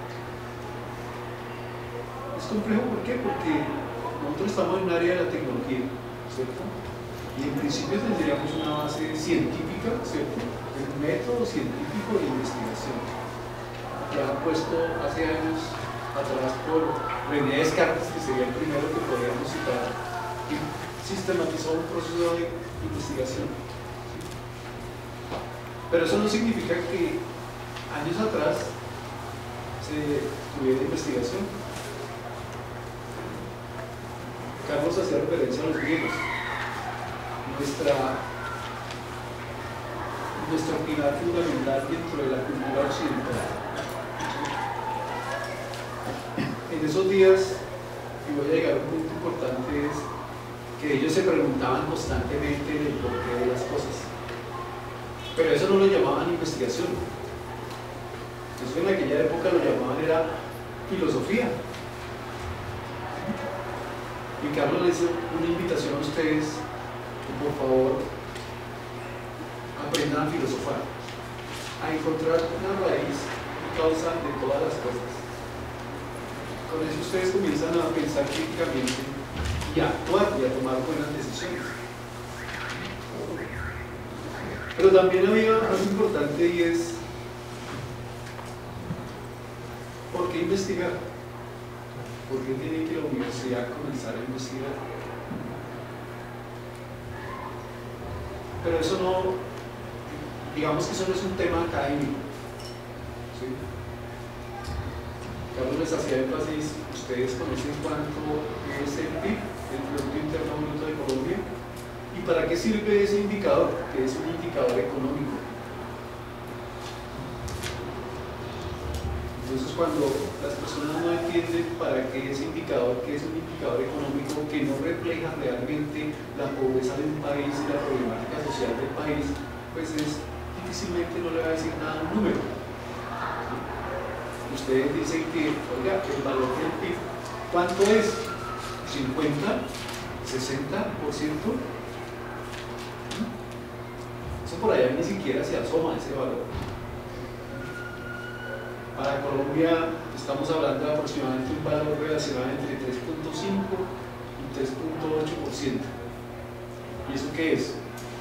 Es complejo, ¿por qué? Porque nosotros estamos en un área de la tecnología, ¿cierto? Y en principio tendríamos una base científica, ¿cierto? Un método científico de investigación que ha puesto hace años atrás por René Descartes, que sería el primero que podríamos citar, que sistematizó un proceso de investigación. Pero eso no significa que años atrás se tuviera investigación. Carlos hacía referencia a los griegos. Nuestra, nuestro pilar fundamental dentro de la cultura occidental. En esos días, y voy a llegar a un punto importante, es que ellos se preguntaban constantemente del porqué de las cosas. Pero eso no lo llamaban investigación. Eso en aquella época lo llamaban era filosofía. Y Carlos les hizo una invitación a ustedes que por favor aprendan a filosofar, a encontrar una raíz y causa de todas las cosas. Con eso ustedes comienzan a pensar críticamente y a actuar y a tomar buenas decisiones. Pero también había algo importante y es ¿por qué investigar? ¿Por qué tiene que la universidad comenzar a investigar? Pero eso no, digamos que eso no es un tema académico, ¿sí? Carlos les hacía énfasis, ustedes conocen cuánto es el P I B, el Producto Interno Bruto de Colombia, y para qué sirve ese indicador, que es un indicador económico. Entonces, cuando las personas no entienden para qué ese indicador, que es un indicador económico que no refleja realmente la pobreza de un país y la problemática social del país, pues es, difícilmente no le va a decir nada a un número. Ustedes dicen que, oiga, el valor del P I B, ¿cuánto es? ¿cincuenta? ¿sesenta por ciento? Eso por allá ni siquiera se asoma ese valor. Para Colombia estamos hablando de aproximadamente un valor relacionado entre tres punto cinco y tres punto ocho por ciento. ¿Y eso qué es?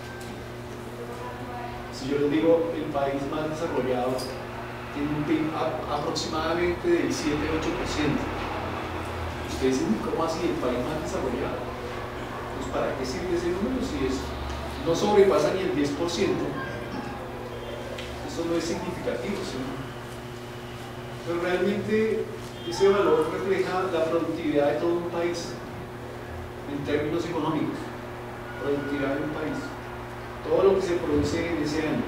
Si yo les digo el país más desarrollado tiene un P I B aproximadamente del siete a ocho por ciento. Ustedes dicen, ¿cómo así el país más desarrollado? Pues ¿para qué sirve ese número si es, no sobrepasa ni el diez por ciento? Eso no es significativo, ¿sí? Pero realmente ese valor refleja la productividad de todo un país en términos económicos, productividad de un país, todo lo que se produce en ese año,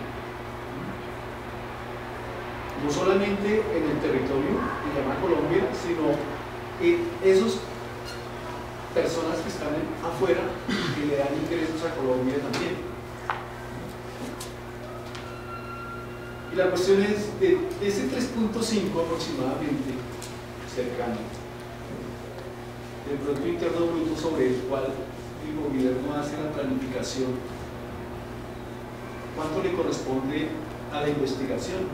no solamente en el territorio que se llama Colombia, sino en esas personas que están afuera que le dan ingresos a Colombia también. Y la cuestión es de ese tres punto cinco aproximadamente cercano del Producto Interno Bruto sobre el cual el gobierno hace la planificación, ¿cuánto le corresponde a la investigación?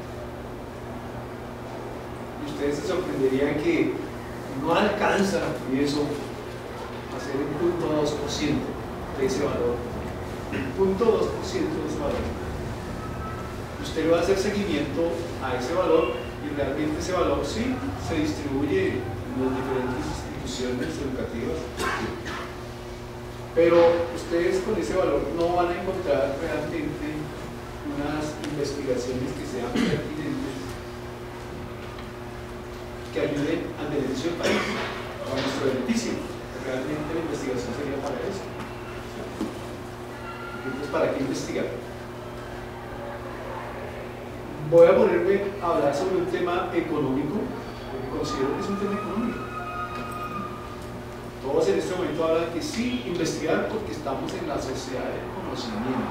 Y ustedes se sorprenderían que no alcanza y eso a ser el punto dos por ciento de ese valor, el punto dos por ciento de ese valor. Usted va a hacer seguimiento a ese valor y realmente ese valor sí se distribuye en las diferentes instituciones educativas, pero ustedes con ese valor no van a encontrar realmente unas investigaciones que sean pertinentes, que ayuden al beneficio del país, a nuestro beneficio. Realmente la investigación sería para eso. Entonces, ¿para qué investigar? Voy a ponerme a hablar sobre un tema económico, porque considero que es un tema económico. Todos en este momento hablan que sí, investigar porque estamos en la sociedad del conocimiento.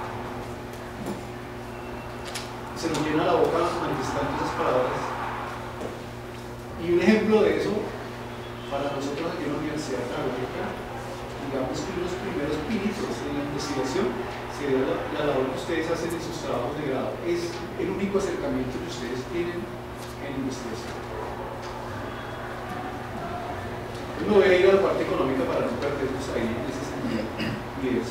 Se nos llena la boca manifestando esas palabras. Y un ejemplo de eso, para nosotros aquí en la Universidad Católica, digamos que unos primeros pinitos en la investigación sería la, la labor que ustedes hacen en sus trabajos de grado. Es el único acercamiento que ustedes tienen en investigación. No voy a ir a la parte económica para no perdernos ahí en ese sentido. Y es,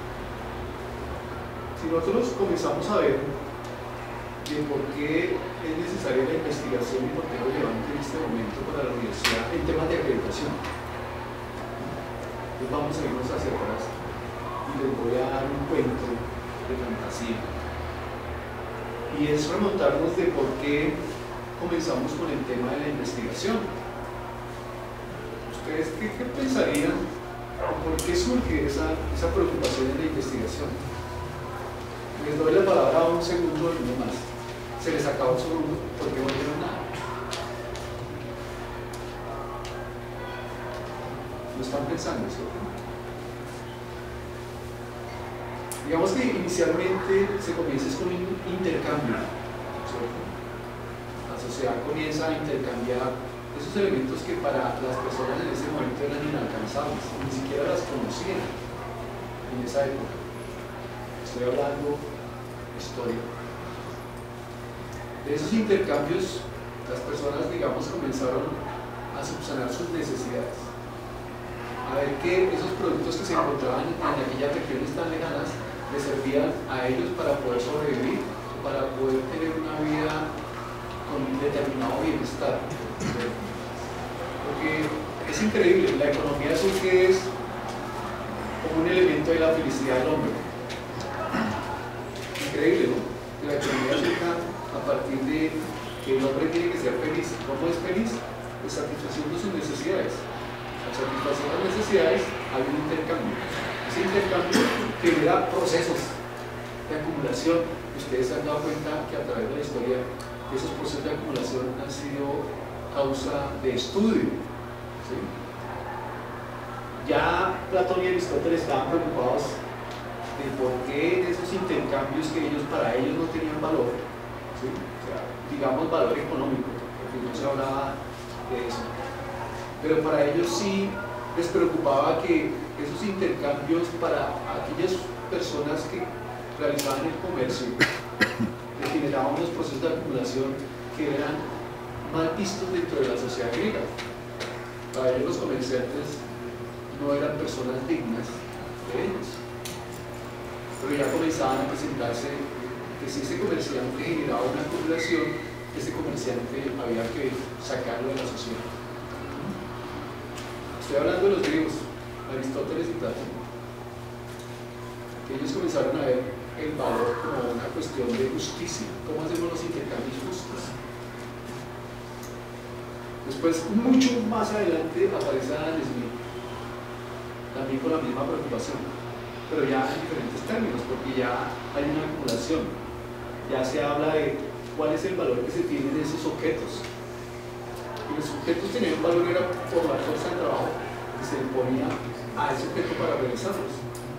si nosotros comenzamos a ver de por qué es necesaria la investigación y por qué lo relevante en este momento para la universidad en temas de acreditación, pues vamos a irnos hacia atrás y les voy a dar un cuento de fantasía. Y es remontarnos de por qué comenzamos con el tema de la investigación. ¿Ustedes qué, qué pensarían? ¿Por qué surge esa, esa preocupación en la investigación? Les doy la palabra un segundo y no más. Se les acabó su grupo porque no volvieron nada. Lo están pensando, ¿cierto? Digamos que inicialmente se comienza con un intercambio, ¿cierto? La sociedad comienza a intercambiar esos elementos que para las personas en ese momento eran inalcanzables, ni siquiera las conocían en esa época. Estoy hablando de historia. De esos intercambios, las personas, digamos, comenzaron a subsanar sus necesidades, a ver que esos productos que se encontraban en aquellas regiones tan lejanas les servían a ellos para poder sobrevivir, para poder tener una vida con un determinado bienestar. Porque es increíble, la economía surge es como un elemento de la felicidad del hombre. Increíble, ¿no? Que la economía surja a partir de que el hombre tiene que ser feliz. ¿Cómo es feliz? Pues satisfaciendo sus necesidades. Al satisfacer las necesidades hay un intercambio. Ese intercambio genera procesos de acumulación. Ustedes se han dado cuenta que a través de la historia esos procesos de acumulación han sido causa de estudio, ¿sí? Ya Platón y Aristóteles estaban preocupados de por qué en esos intercambios que ellos para ellos no tenían valor, ¿sí? O sea, digamos valor económico, porque no se hablaba de eso, pero para ellos sí les preocupaba que esos intercambios para aquellas personas que realizaban el comercio les generaban unos procesos de acumulación que eran mal vistos dentro de la sociedad griega. Para ellos los comerciantes no eran personas dignas de ellos, pero ya comenzaban a presentarse que si ese comerciante generaba una acumulación, ese comerciante había que sacarlo de la sociedad. Estoy hablando de los griegos, Aristóteles y Platón. Ellos comenzaron a ver el valor como una cuestión de justicia. ¿Cómo hacemos los intercambios justos? Después, mucho más adelante, aparece Adam Smith, también con la misma preocupación, pero ya en diferentes términos, porque ya hay una acumulación. Ya se habla de cuál es el valor que se tiene de esos objetos. Y los objetos tenían un valor era por la fuerza de trabajo que se le ponía a ese objeto para realizarlos.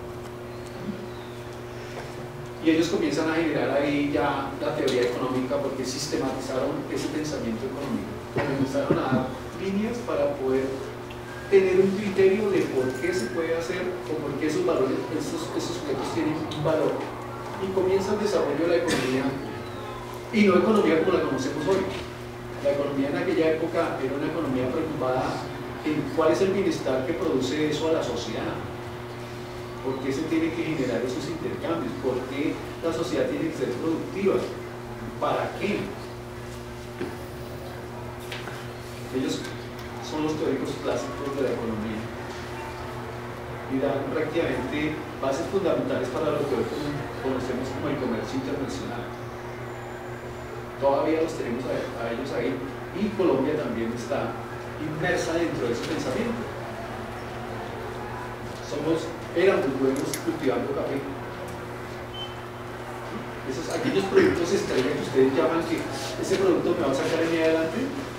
Y ellos comienzan a generar ahí ya la teoría económica porque sistematizaron ese pensamiento económico. Comenzaron a dar líneas para poder tener un criterio de por qué se puede hacer o por qué esos valores, esos, esos objetos tienen un valor. Y comienza el desarrollo de la economía, y no economía como la conocemos hoy. La economía en aquella época era una economía preocupada en cuál es el bienestar que produce eso a la sociedad. ¿Por qué se tienen que generar esos intercambios? ¿Por qué la sociedad tiene que ser productiva? ¿Para qué? Ellos son los teóricos clásicos de la economía y dan prácticamente bases fundamentales para lo que hoy conocemos como el comercio internacional. Todavía los tenemos a, a ellos ahí, y Colombia también está inmersa dentro de ese pensamiento. Somos éramos buenos cultivando café. Esos, aquellos productos estrella que ustedes llaman que ese producto me va a sacar en adelante.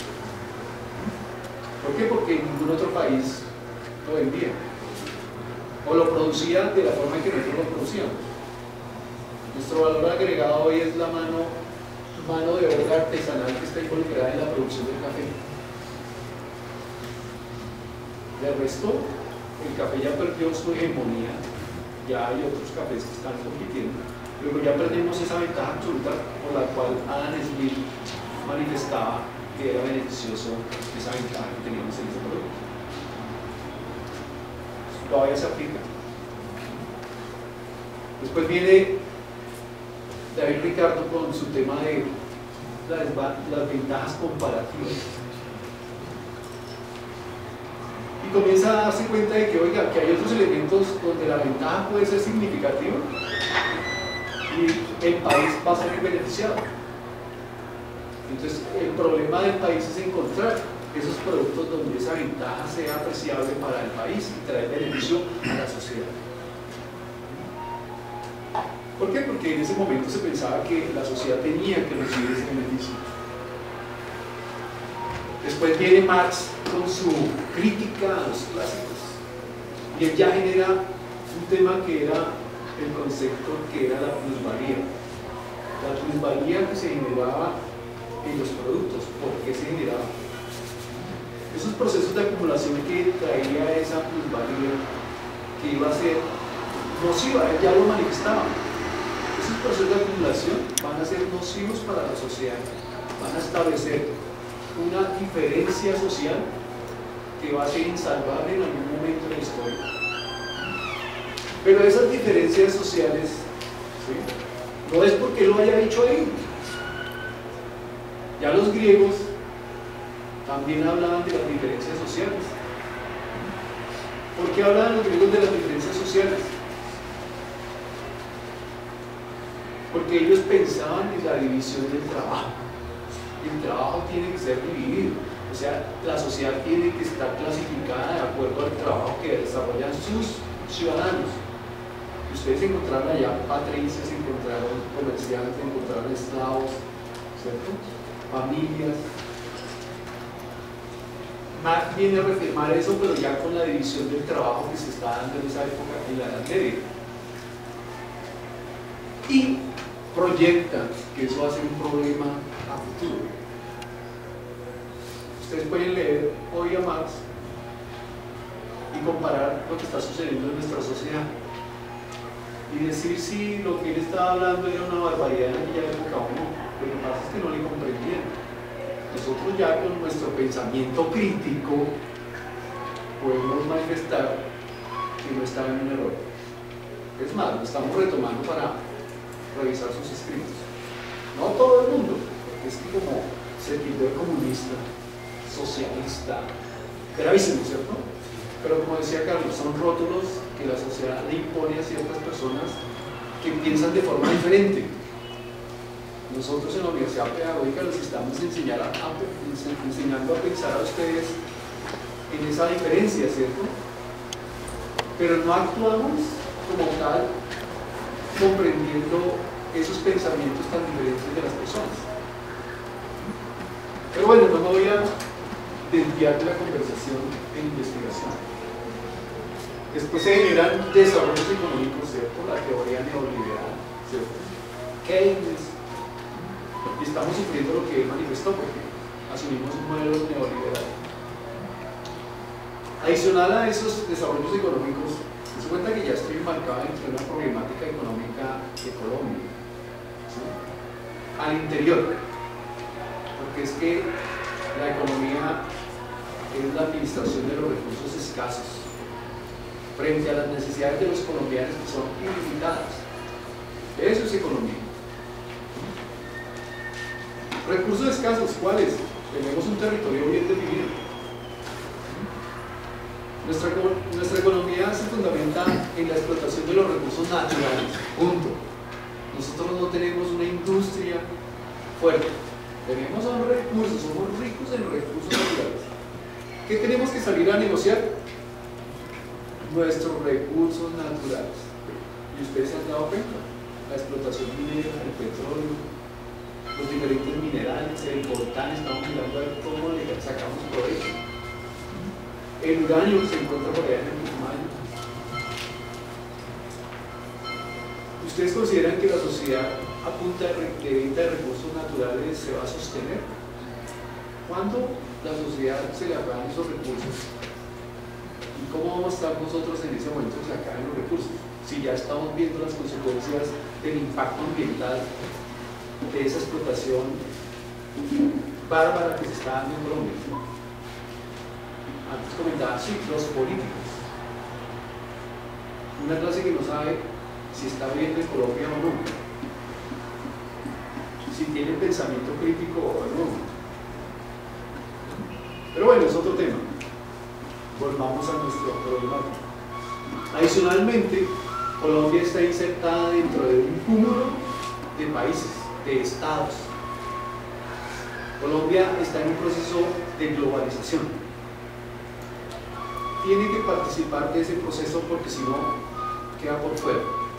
¿Por qué? Porque en ningún otro país lo vendía o lo producía de la forma en que nosotros lo producíamos. Nuestro valor agregado hoy es la mano, mano de obra artesanal que está involucrada en la producción del café. De resto, el café ya perdió su hegemonía, ya hay otros cafés que están compitiendo, pero ya perdimos esa ventaja absoluta por la cual Adam Smith manifestaba que era beneficioso esa ventaja que teníamos en ese producto. Todavía se aplica. Después viene David Ricardo con su tema de las, las ventajas comparativas. Y comienza a darse cuenta de que, oiga, que hay otros elementos donde la ventaja puede ser significativa y el país va a salir beneficiado. Entonces, el problema del país es encontrar esos productos donde esa ventaja sea apreciable para el país y traer beneficio a la sociedad. ¿Por qué? Porque en ese momento se pensaba que la sociedad tenía que recibir ese beneficio. Después viene Marx con su crítica a los clásicos y él ya genera un tema que era el concepto que era la plusvalía. La plusvalía que se generaba en los productos. ¿Por qué se generaba? Esos procesos de acumulación que traía esa plusvalía, que iba a ser nociva, ya lo manifestaban. Esos procesos de acumulación van a ser nocivos para la sociedad, van a establecer una diferencia social que va a ser insalvable en algún momento de la historia. Pero esas diferencias sociales, ¿sí?, no es porque lo haya dicho ahí. Ya los griegos también hablaban de las diferencias sociales. ¿Por qué hablaban los griegos de las diferencias sociales? Porque ellos pensaban en la división del trabajo. El trabajo tiene que ser dividido. O sea, la sociedad tiene que estar clasificada de acuerdo al trabajo que desarrollan sus ciudadanos. Ustedes encontraron allá patricios, encontraron comerciantes, encontraron esclavos, ¿cierto?, familias. Marx viene a reafirmar eso, pero ya con la división del trabajo que se está dando en esa época, en la Edad Media. Y proyecta que eso va a ser un problema a futuro. Ustedes pueden leer hoy a Marx y comparar lo que está sucediendo en nuestra sociedad y decir si lo que él estaba hablando era una barbaridad en aquella época o no. Lo que pasa es que no le comprendían. Nosotros ya con nuestro pensamiento crítico podemos manifestar que no estaba en un error. Es más, lo estamos retomando para revisar sus escritos. No todo el mundo, porque es que como se tildó de comunista, socialista, gravísimo, ¿cierto? Pero como decía Carlos, son rótulos que la sociedad le impone a ciertas personas que piensan de forma diferente. Nosotros en la Universidad Pedagógica les estamos enseñar a, a, enseñando a pensar a ustedes en esa diferencia, ¿cierto? Pero no actuamos como tal comprendiendo esos pensamientos tan diferentes de las personas. Pero bueno, no me voy a desviar de la conversación de investigación. Después se generan desarrollos económicos, ¿cierto? La teoría neoliberal, ¿cierto? Keynes. Y estamos sufriendo lo que él manifestó porque asumimos un modelo neoliberal. Adicional a esos desarrollos económicos, se cuenta que ya estoy enmarcado entre una problemática económica de Colombia, ¿sí?, al interior, porque es que la economía es la administración de los recursos escasos frente a las necesidades de los colombianos que son ilimitadas. Eso es economía. Recursos escasos, ¿cuáles? Tenemos un territorio bien definido. Nuestra, nuestra economía se fundamenta en la explotación de los recursos naturales, punto. Nosotros no tenemos una industria fuerte, tenemos los recursos, somos ricos en recursos naturales. ¿Qué tenemos que salir a negociar? Nuestros recursos naturales. Y ustedes se han dado cuenta, la explotación minera, el petróleo, los diferentes minerales, el coltán, estamos mirando a ver cómo le sacamos provecho. El uranio se encuentra por allá en el Putumayo. ¿Ustedes consideran que la sociedad a punta de venta de recursos naturales se va a sostener? ¿Cuándo la sociedad se le acaban esos recursos? ¿Y cómo vamos a estar nosotros en ese momento que se acaben los recursos? Si ya estamos viendo las consecuencias del impacto ambiental de esa explotación bárbara que se está dando en Colombia. Antes comentaba ciclos políticos. Una clase que no sabe si está viendo en Colombia o no, si tiene pensamiento crítico o no. Pero bueno, es otro tema. Volvamos a nuestro problema. Adicionalmente, Colombia está insertada dentro de un cúmulo de países, de estados. Colombia está en un proceso de globalización. Tiene que participar de ese proceso porque si no, queda por fuera.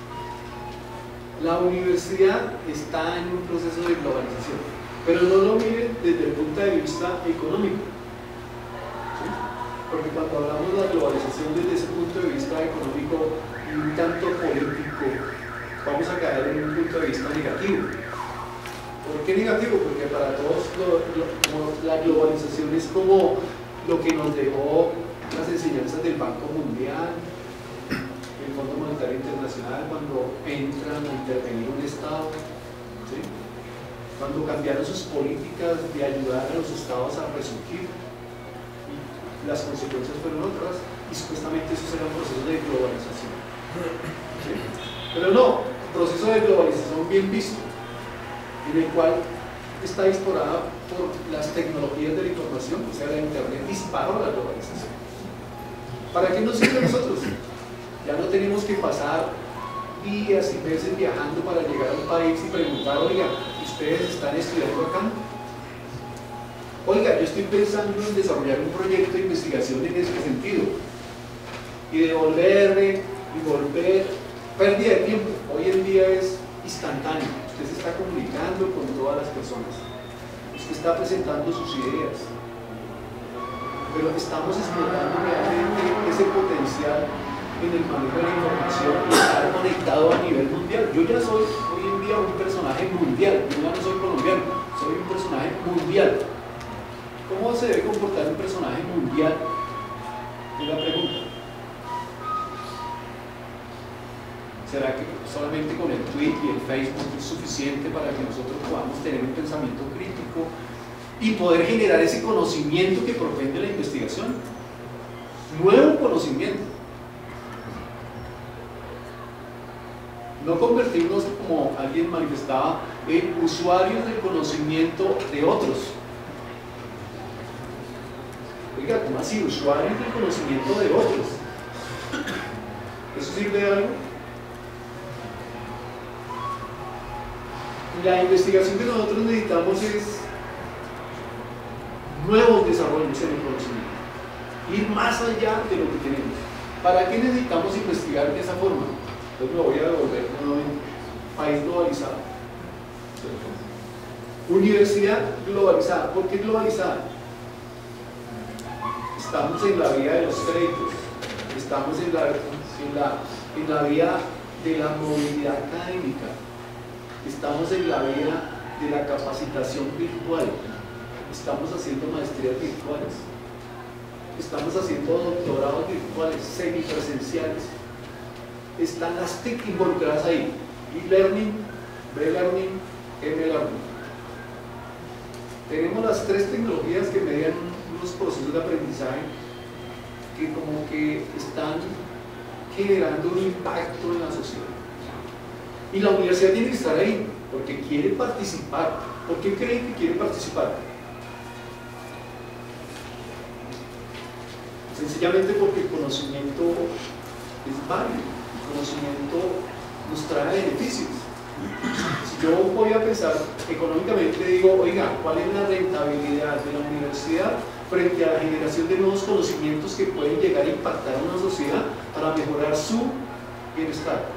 La universidad está en un proceso de globalización, pero no lo miren desde el punto de vista económico, ¿sí? Porque cuando hablamos de la globalización desde ese punto de vista económico, y un tanto político, vamos a caer en un punto de vista negativo. ¿Por qué negativo? Porque para todos lo, lo, como la globalización es como lo que nos dejó las enseñanzas del Banco Mundial, el Fondo Monetario Internacional, cuando entran a intervenir un Estado, ¿sí? Cuando cambiaron sus políticas de ayudar a los Estados a resurgir, y las consecuencias fueron otras, y supuestamente esos eran procesos de globalización. ¿Sí? Pero no, proceso de globalización bien visto, en el cual está disparada por las tecnologías de la información, o sea, la Internet disparó la globalización. ¿Para qué nos sirve a nosotros? Ya no tenemos que pasar días y meses viajando para llegar a un país y preguntar, oiga, ¿ustedes están estudiando acá? Oiga, yo estoy pensando en desarrollar un proyecto de investigación en ese sentido, y devolverme y volver, pérdida de tiempo. Hoy en día es instantáneo. Usted se está comunicando con todas las personas, usted está presentando sus ideas, pero estamos explotando realmente ese potencial en el manejo de la información y estar conectado a nivel mundial. Yo ya soy hoy en día un personaje mundial, yo ya no soy colombiano, soy un personaje mundial. ¿Cómo se debe comportar un personaje mundial? Es la pregunta. ¿Será que solamente con el tweet y el Facebook es suficiente para que nosotros podamos tener un pensamiento crítico y poder generar ese conocimiento que proviene de la investigación? Nuevo conocimiento. No convertirnos, como alguien manifestaba, en usuarios del conocimiento de otros. Oiga, ¿cómo así? Usuarios del conocimiento de otros. ¿Eso sirve de algo? La investigación que nosotros necesitamos es nuevos desarrollos en el conocimiento, ir más allá de lo que tenemos. ¿Para qué necesitamos investigar de esa forma? Entonces me voy a devolver nuevamente. País globalizado. Universidad globalizada. ¿Por qué globalizada? Estamos en la vía de los créditos, estamos en la, en la, en la vía de la movilidad académica, estamos en la vía de la capacitación virtual, estamos haciendo maestrías virtuales, estamos haciendo doctorados virtuales, semipresenciales, están las T I C involucradas ahí, e-learning, B-learning, M-learning. Tenemos las tres tecnologías que median unos procesos de aprendizaje que como que están generando un impacto en la sociedad. Y la universidad tiene que estar ahí, porque quiere participar. ¿Por qué creen que quiere participar? Sencillamente porque el conocimiento es válido, el conocimiento nos trae beneficios. Si yo voy a pensar económicamente, digo, oiga, ¿cuál es la rentabilidad de la universidad frente a la generación de nuevos conocimientos que pueden llegar a impactar a una sociedad para mejorar su bienestar?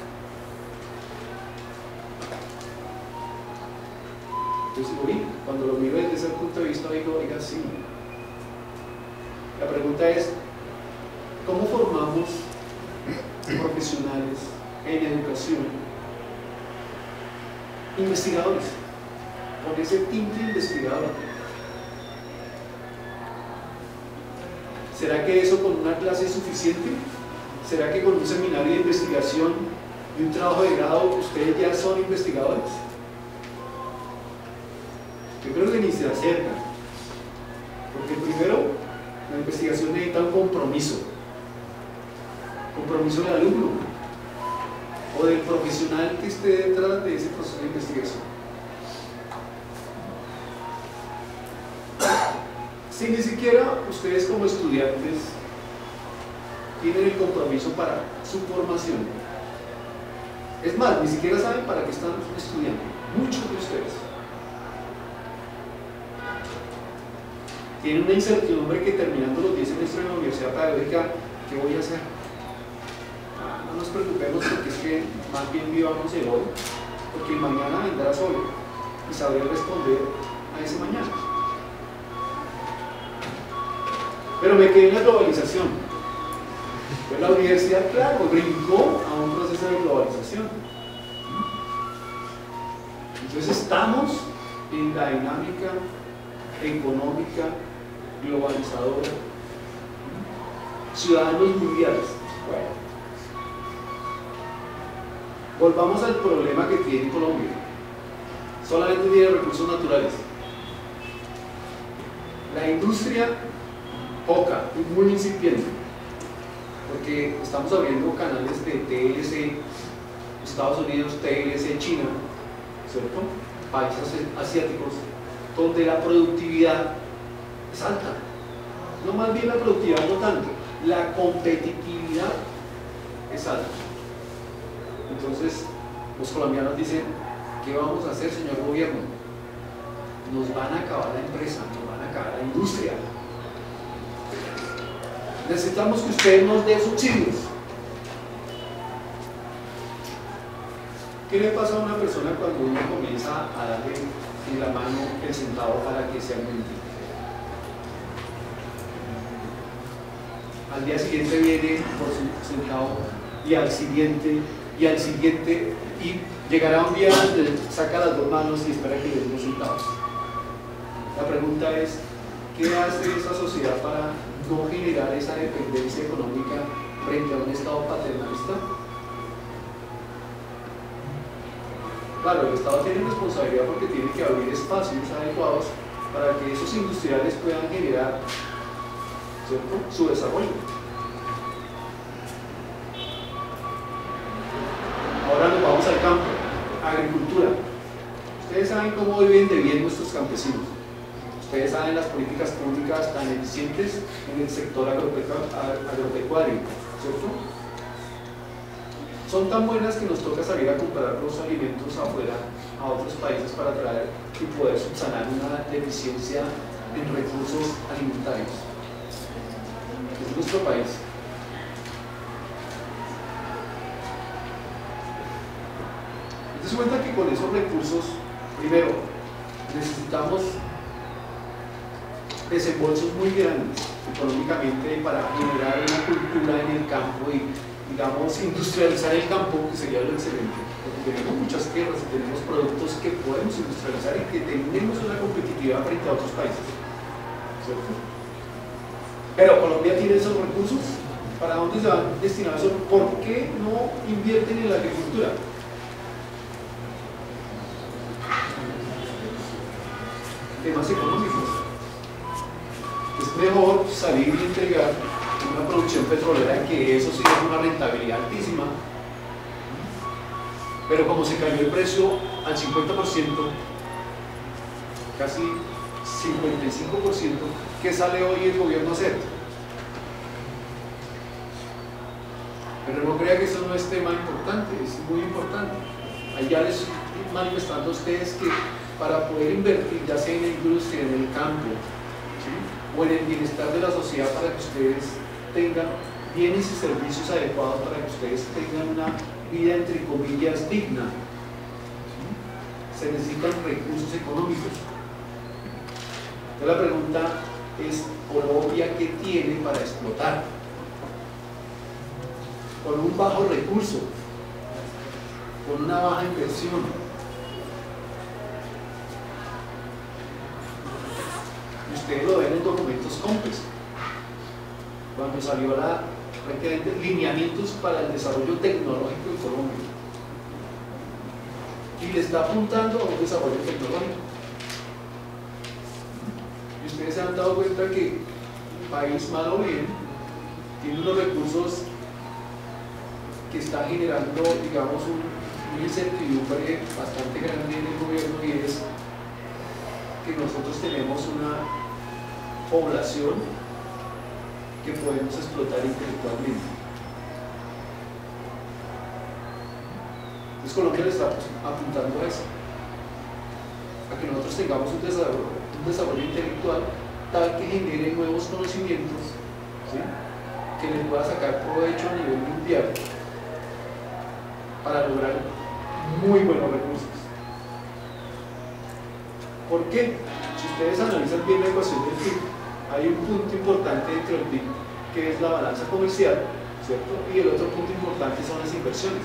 Entonces, oye, cuando lo miro desde ese punto de vista, digo, oiga, sí. La pregunta es, ¿cómo formamos profesionales en educación, investigadores, con ese tinte investigador? ¿Será que eso con una clase es suficiente? ¿Será que con un seminario de investigación y un trabajo de grado ustedes ya son investigadores? Yo creo que ni se acercan, porque primero la investigación necesita un compromiso, compromiso del alumno o del profesional que esté detrás de ese proceso de investigación. Si ni siquiera ustedes como estudiantes tienen el compromiso para su formación, es más, ni siquiera saben para qué están estudiando, muchos de ustedes tienen una incertidumbre que terminando los diez semestres de la universidad pedagógica, ¿qué voy a hacer? Ah, no nos preocupemos, porque es que más bien vivamos el hoy, porque el mañana vendrá solo y sabré responder a ese mañana. Pero me quedé en la globalización. Pues la universidad, claro, brincó a un proceso de globalización. Entonces estamos en la dinámica económica globalizadora, ciudadanos mundiales. Bueno, volvamos al problema que tiene Colombia. Solamente tiene recursos naturales. La industria, poca, muy incipiente, porque estamos abriendo canales de T L C, Estados Unidos, T L C, China, ¿cierto? Países asiáticos, donde la productividad es alta. No, más bien la productividad no tanto, la competitividad es alta. Entonces, los colombianos dicen, ¿qué vamos a hacer, señor gobierno? Nos van a acabar la empresa, nos van a acabar la industria. Necesitamos que usted nos dé subsidios. ¿Qué le pasa a una persona cuando uno comienza a darle en la mano el centavo para que se aumente? Al día siguiente viene por su centavo y al siguiente y al siguiente y llegará un día donde saca las dos manos y espera que le den los centavos. La pregunta es, ¿qué hace esa sociedad para no generar esa dependencia económica frente a un Estado paternalista? Claro, el Estado tiene responsabilidad porque tiene que abrir espacios adecuados para que esos industriales puedan generar, ¿cierto?, su desarrollo. Ahora nos vamos al campo, agricultura. Ustedes saben cómo viven de bien nuestros campesinos. Ustedes saben las políticas públicas tan eficientes en el sector agropecuario, ¿cierto? Son tan buenas que nos toca salir a comprar los alimentos afuera, a otros países, para traer y poder subsanar una deficiencia en recursos alimentarios. Es nuestro país. Se cuenta que con esos recursos, primero, necesitamos desembolsos muy grandes económicamente para generar una cultura en el campo y, digamos, industrializar el campo, que sería lo excelente, porque tenemos muchas tierras y tenemos productos que podemos industrializar y que tenemos una competitividad frente a otros países, ¿cierto? Pero Colombia tiene esos recursos. ¿Para dónde se van destinados? ¿Por qué no invierten en la agricultura? Temas económicos. Es mejor salir y entregar una producción petrolera que eso sí es una rentabilidad altísima, pero como se cayó el precio al cincuenta por ciento, casi cincuenta y cinco por ciento, ¿qué sale hoy el gobierno a hacer? Pero no crea que eso no es tema importante, es muy importante. Ahí ya les estoy manifestando a ustedes que para poder invertir, ya sea en la industria, en el campo, ¿sí?, o en el bienestar de la sociedad, para que ustedes tengan bienes y servicios adecuados, para que ustedes tengan una vida, entre comillas, digna, ¿sí?, se necesitan recursos económicos. Entonces la pregunta es, ¿Colombia qué tiene para explotar? Con un bajo recurso, con una baja inversión. Ustedes lo ven en documentos COMPES, cuando salió la prácticamente lineamientos para el desarrollo tecnológico en Colombia, y le está apuntando a un desarrollo tecnológico. Y ustedes se han dado cuenta que el país, mal o bien, tiene unos recursos que está generando, digamos, un, una incertidumbre bastante grande en el gobierno, y es que nosotros tenemos una población que podemos explotar intelectualmente. Entonces Colombia le está apuntando a eso, a que nosotros tengamos un desarrollo, un desarrollo intelectual tal que genere nuevos conocimientos, ¿sí?, que le pueda sacar provecho a nivel mundial para lograr muy buenos recursos. ¿Por qué? Si ustedes analizan bien la ecuación del P I B, hay un punto importante dentro del P I B, que es la balanza comercial, ¿cierto? Y el otro punto importante son las inversiones.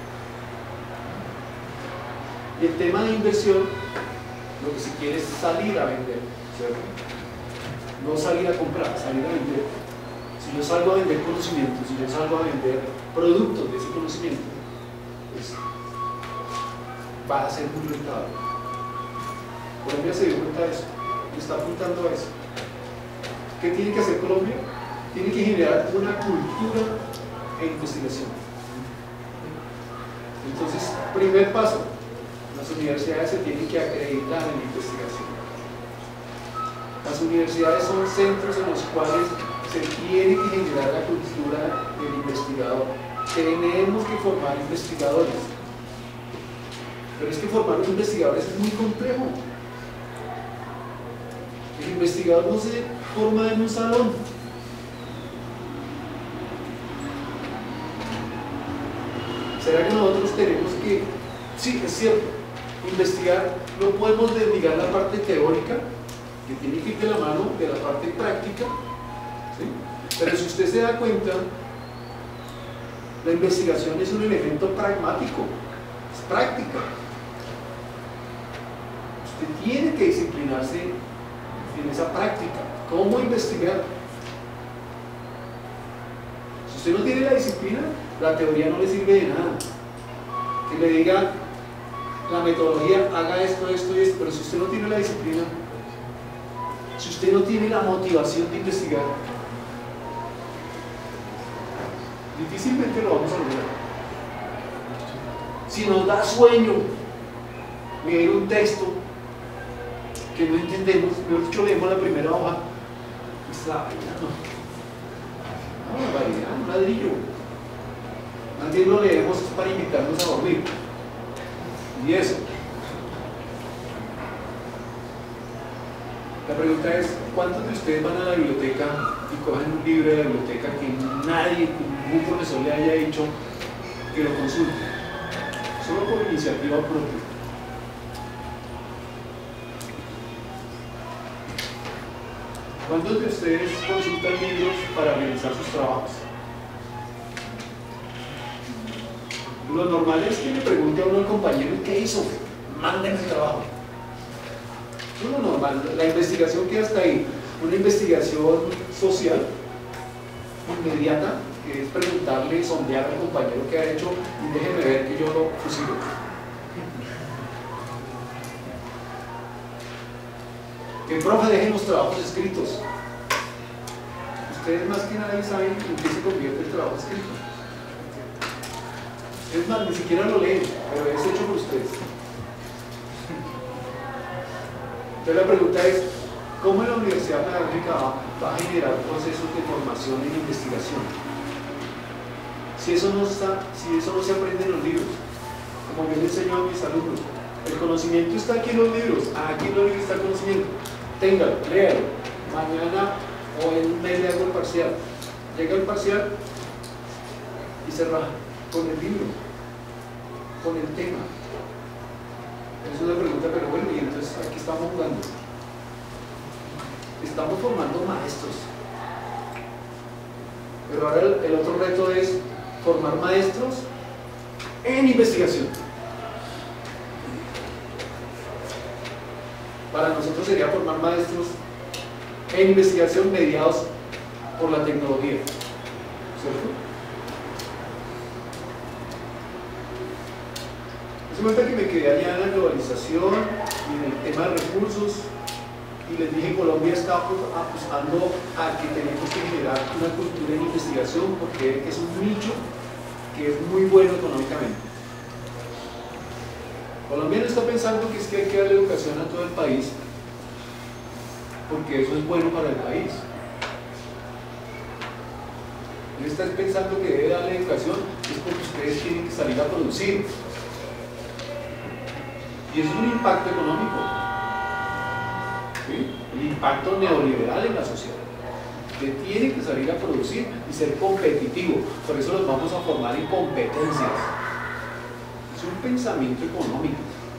Y el tema de inversión, lo que se quiere es salir a vender, ¿cierto? No salir a comprar, salir a vender. Si yo salgo a vender conocimiento, si yo salgo a vender productos de ese conocimiento, pues va a ser muy rentable. Colombia se dio cuenta de eso y está apuntando a eso. ¿Qué tiene que hacer Colombia? Tiene que generar una cultura de investigación. Entonces, primer paso, las universidades se tienen que acreditar en la investigación. Las universidades son centros en los cuales se tiene que generar la cultura del investigador. Tenemos que formar investigadores. Pero es que formar un investigador es muy complejo. El investigador no se forma en un salón. ¿Será que nosotros tenemos que, sí, es cierto, investigar, no podemos desligar la parte teórica, que tiene que ir de la mano de la parte práctica, ¿sí? Pero si usted se da cuenta, la investigación es un elemento pragmático, es práctica. Usted tiene que disciplinarse en esa práctica. ¿Cómo investigar? Si usted no tiene la disciplina, la teoría no le sirve de nada. Que le diga la metodología, haga esto, esto y esto, pero si usted no tiene la disciplina, si usted no tiene la motivación de investigar, difícilmente lo vamos a lograr. Si nos da sueño leer un texto que no entendemos, mejor dicho, leemos la primera hoja, pues la vaina no. No, la vaina, un ladrillo. Más bien lo leemos es para invitarnos a dormir. Y eso. La pregunta es, ¿cuántos de ustedes van a la biblioteca y cogen un libro de la biblioteca que nadie, ningún profesor le haya dicho que lo consulte? Solo por iniciativa propia. ¿Cuántos de ustedes consultan libros para realizar sus trabajos? Lo normal es que le pregunte a uno al compañero ¿qué hizo? Mándenme el trabajo. Eso es lo normal. La investigación queda hasta ahí. Una investigación social inmediata, que es preguntarle, sondear al compañero qué ha hecho y déjeme ver que yo lo fusilo. Que el profe deje los trabajos escritos. Ustedes más que nadie saben en qué se convierte el trabajo escrito. Es más, ni siquiera lo leen, pero es hecho por ustedes. Entonces la pregunta es, ¿cómo la Universidad Pedagógica va, va a generar procesos de formación en investigación? Si eso no está, si eso no se aprende en los libros, como yo le enseño a mis alumnos, el conocimiento está aquí en los libros, aquí en los libros está el conocimiento. Téngalo, léalo. Mañana o en un mes le hago el parcial. Llega el parcial y se raja con el libro, con el tema. Es una pregunta, pero bueno, y entonces aquí estamos jugando. Estamos formando maestros. Pero ahora el, el otro reto es formar maestros en investigación. Para nosotros sería formar maestros en investigación mediados por la tecnología, ¿cierto? Se cuenta que me quedé allá en la globalización y en el tema de recursos y les dije Colombia está apostando a que tenemos que generar una cultura en investigación porque es un nicho que es muy bueno económicamente. Colombia no está pensando que es que hay que darle educación a todo el país porque eso es bueno para el país. No está pensando que debe darle educación es porque ustedes tienen que salir a producir. Y eso es un impacto económico. ¿Sí? El impacto neoliberal en la sociedad. Que tiene que salir a producir y ser competitivo. Por eso los vamos a formar en competencias. Es un pensamiento económico.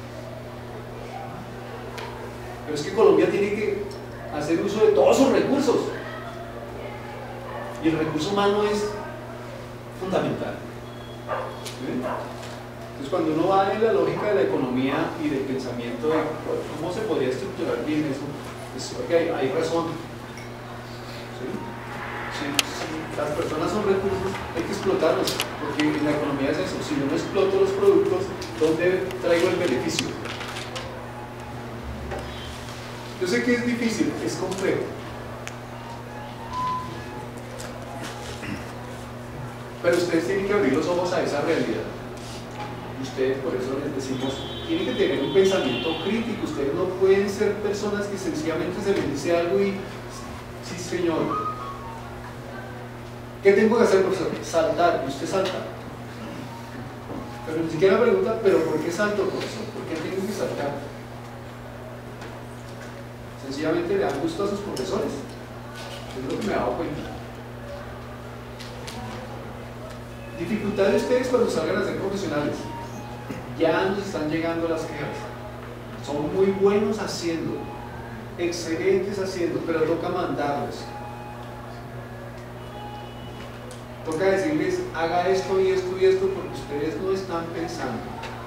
Pero es que Colombia tiene que hacer uso de todos sus recursos. Y el recurso humano es fundamental. ¿Sí? Entonces, cuando uno va en la lógica de la economía y del pensamiento de cómo se podría estructurar bien eso, pues ok, hay razón. ¿Sí? Si, si las personas son recursos, hay que explotarlos, porque en la economía es eso. Si yo no exploto los productos, ¿dónde traigo el beneficio? Yo sé que es difícil, es complejo. Pero ustedes tienen que abrir los ojos a esa realidad. Ustedes, por eso les decimos, tienen que tener un pensamiento crítico. Ustedes no pueden ser personas que sencillamente se les dice algo y, sí señor, ¿qué tengo que hacer, profesor? Saltar, y usted salta. Pero ni siquiera pregunta, ¿pero por qué salto, profesor? ¿Por qué tengo que saltar? Sencillamente le dan gusto a sus profesores. Es lo que me he dado cuenta. Dificultad de ustedes cuando salgan a ser profesionales. Ya nos están llegando las quejas. Son muy buenos haciendo, excelentes haciendo, pero toca mandarlos. Toca decirles, haga esto y esto y esto, porque ustedes no están pensando.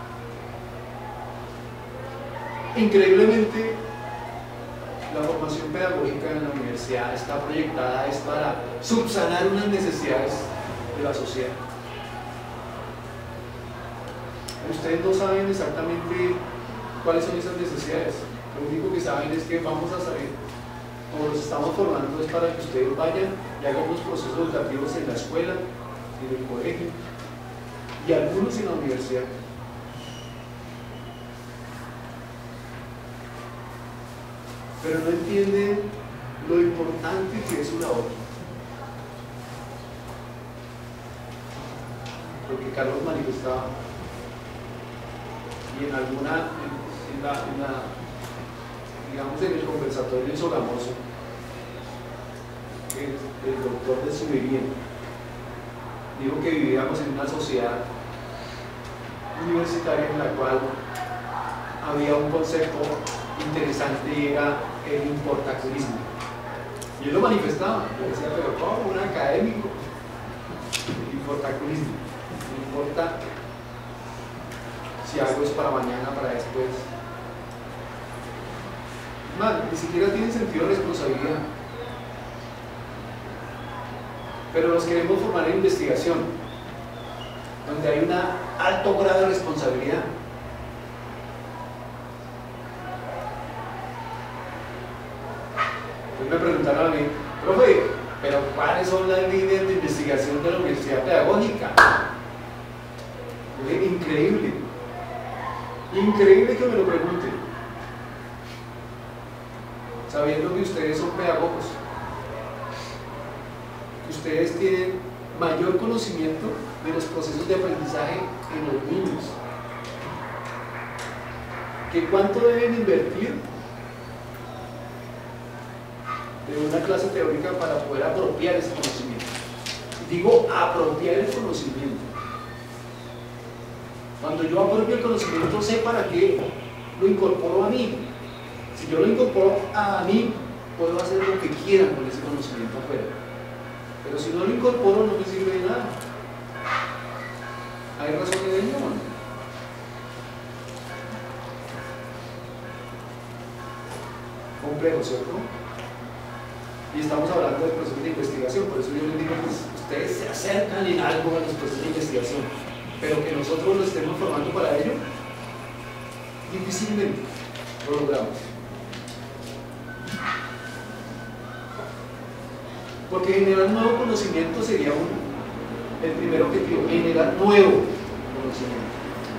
Increíblemente, la formación pedagógica en la universidad está proyectada es para subsanar unas necesidades de la sociedad. Ustedes no saben exactamente cuáles son esas necesidades. Lo único que saben es que vamos a saber, o los estamos formando es para que ustedes vayan y hagan unos procesos educativos en la escuela, en el colegio y algunos en la universidad. Pero no entienden lo importante que es su labor. Lo que Carlos manifestaba. Y en alguna, en, en, la, en la, digamos en el conversatorio de Sogamoso, el, el doctor de Subiría dijo que vivíamos en una sociedad universitaria en la cual había un concepto interesante y era el importacurismo. Y él lo manifestaba, le decía, pero ¿cómo? Un académico, el importacurismo, no importa si algo es para mañana, para después. Más, ni siquiera tiene sentido de responsabilidad. Pero los queremos formar en investigación, donde hay un alto grado de responsabilidad. Entonces me preguntaron a mí, profe, pero ¿cuáles son las líneas de investigación de la Universidad Pedagógica? Es increíble. Increíble que me lo pregunten, sabiendo que ustedes son pedagogos, que ustedes tienen mayor conocimiento de los procesos de aprendizaje en los niños, que cuánto deben invertir de una clase teórica para poder apropiar ese conocimiento. Digo, apropiar el conocimiento. Cuando yo apropio el conocimiento, sé para qué lo incorporo a mí. Si yo lo incorporo a mí, puedo hacer lo que quiera con ese conocimiento afuera. Pero si no lo incorporo, no me sirve de nada. ¿Hay razón de ello? Complejo, ¿cierto? Y estamos hablando de procesos de investigación, por eso yo les digo que ustedes se acercan en algo a los procesos de investigación. Pero que nosotros lo estemos formando para ello, difícilmente lo logramos. Porque generar nuevo conocimiento sería un, el primer objetivo, generar nuevo conocimiento.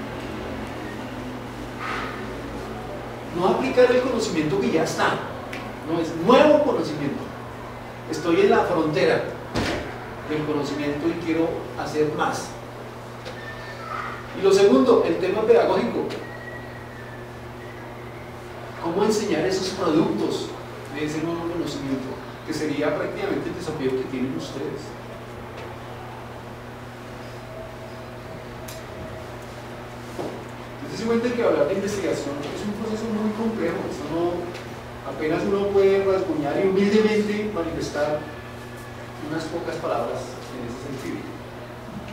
No aplicar el conocimiento que ya está, no, es nuevo conocimiento. Estoy en la frontera del conocimiento y quiero hacer más. Y lo segundo, el tema pedagógico. ¿Cómo enseñar esos productos de ese nuevo conocimiento? Que sería prácticamente el desafío que tienen ustedes. Entonces se cuenta que hablar de investigación es un proceso muy complejo. Eso no, apenas uno puede rasguñar y humildemente manifestar unas pocas palabras en ese sentido.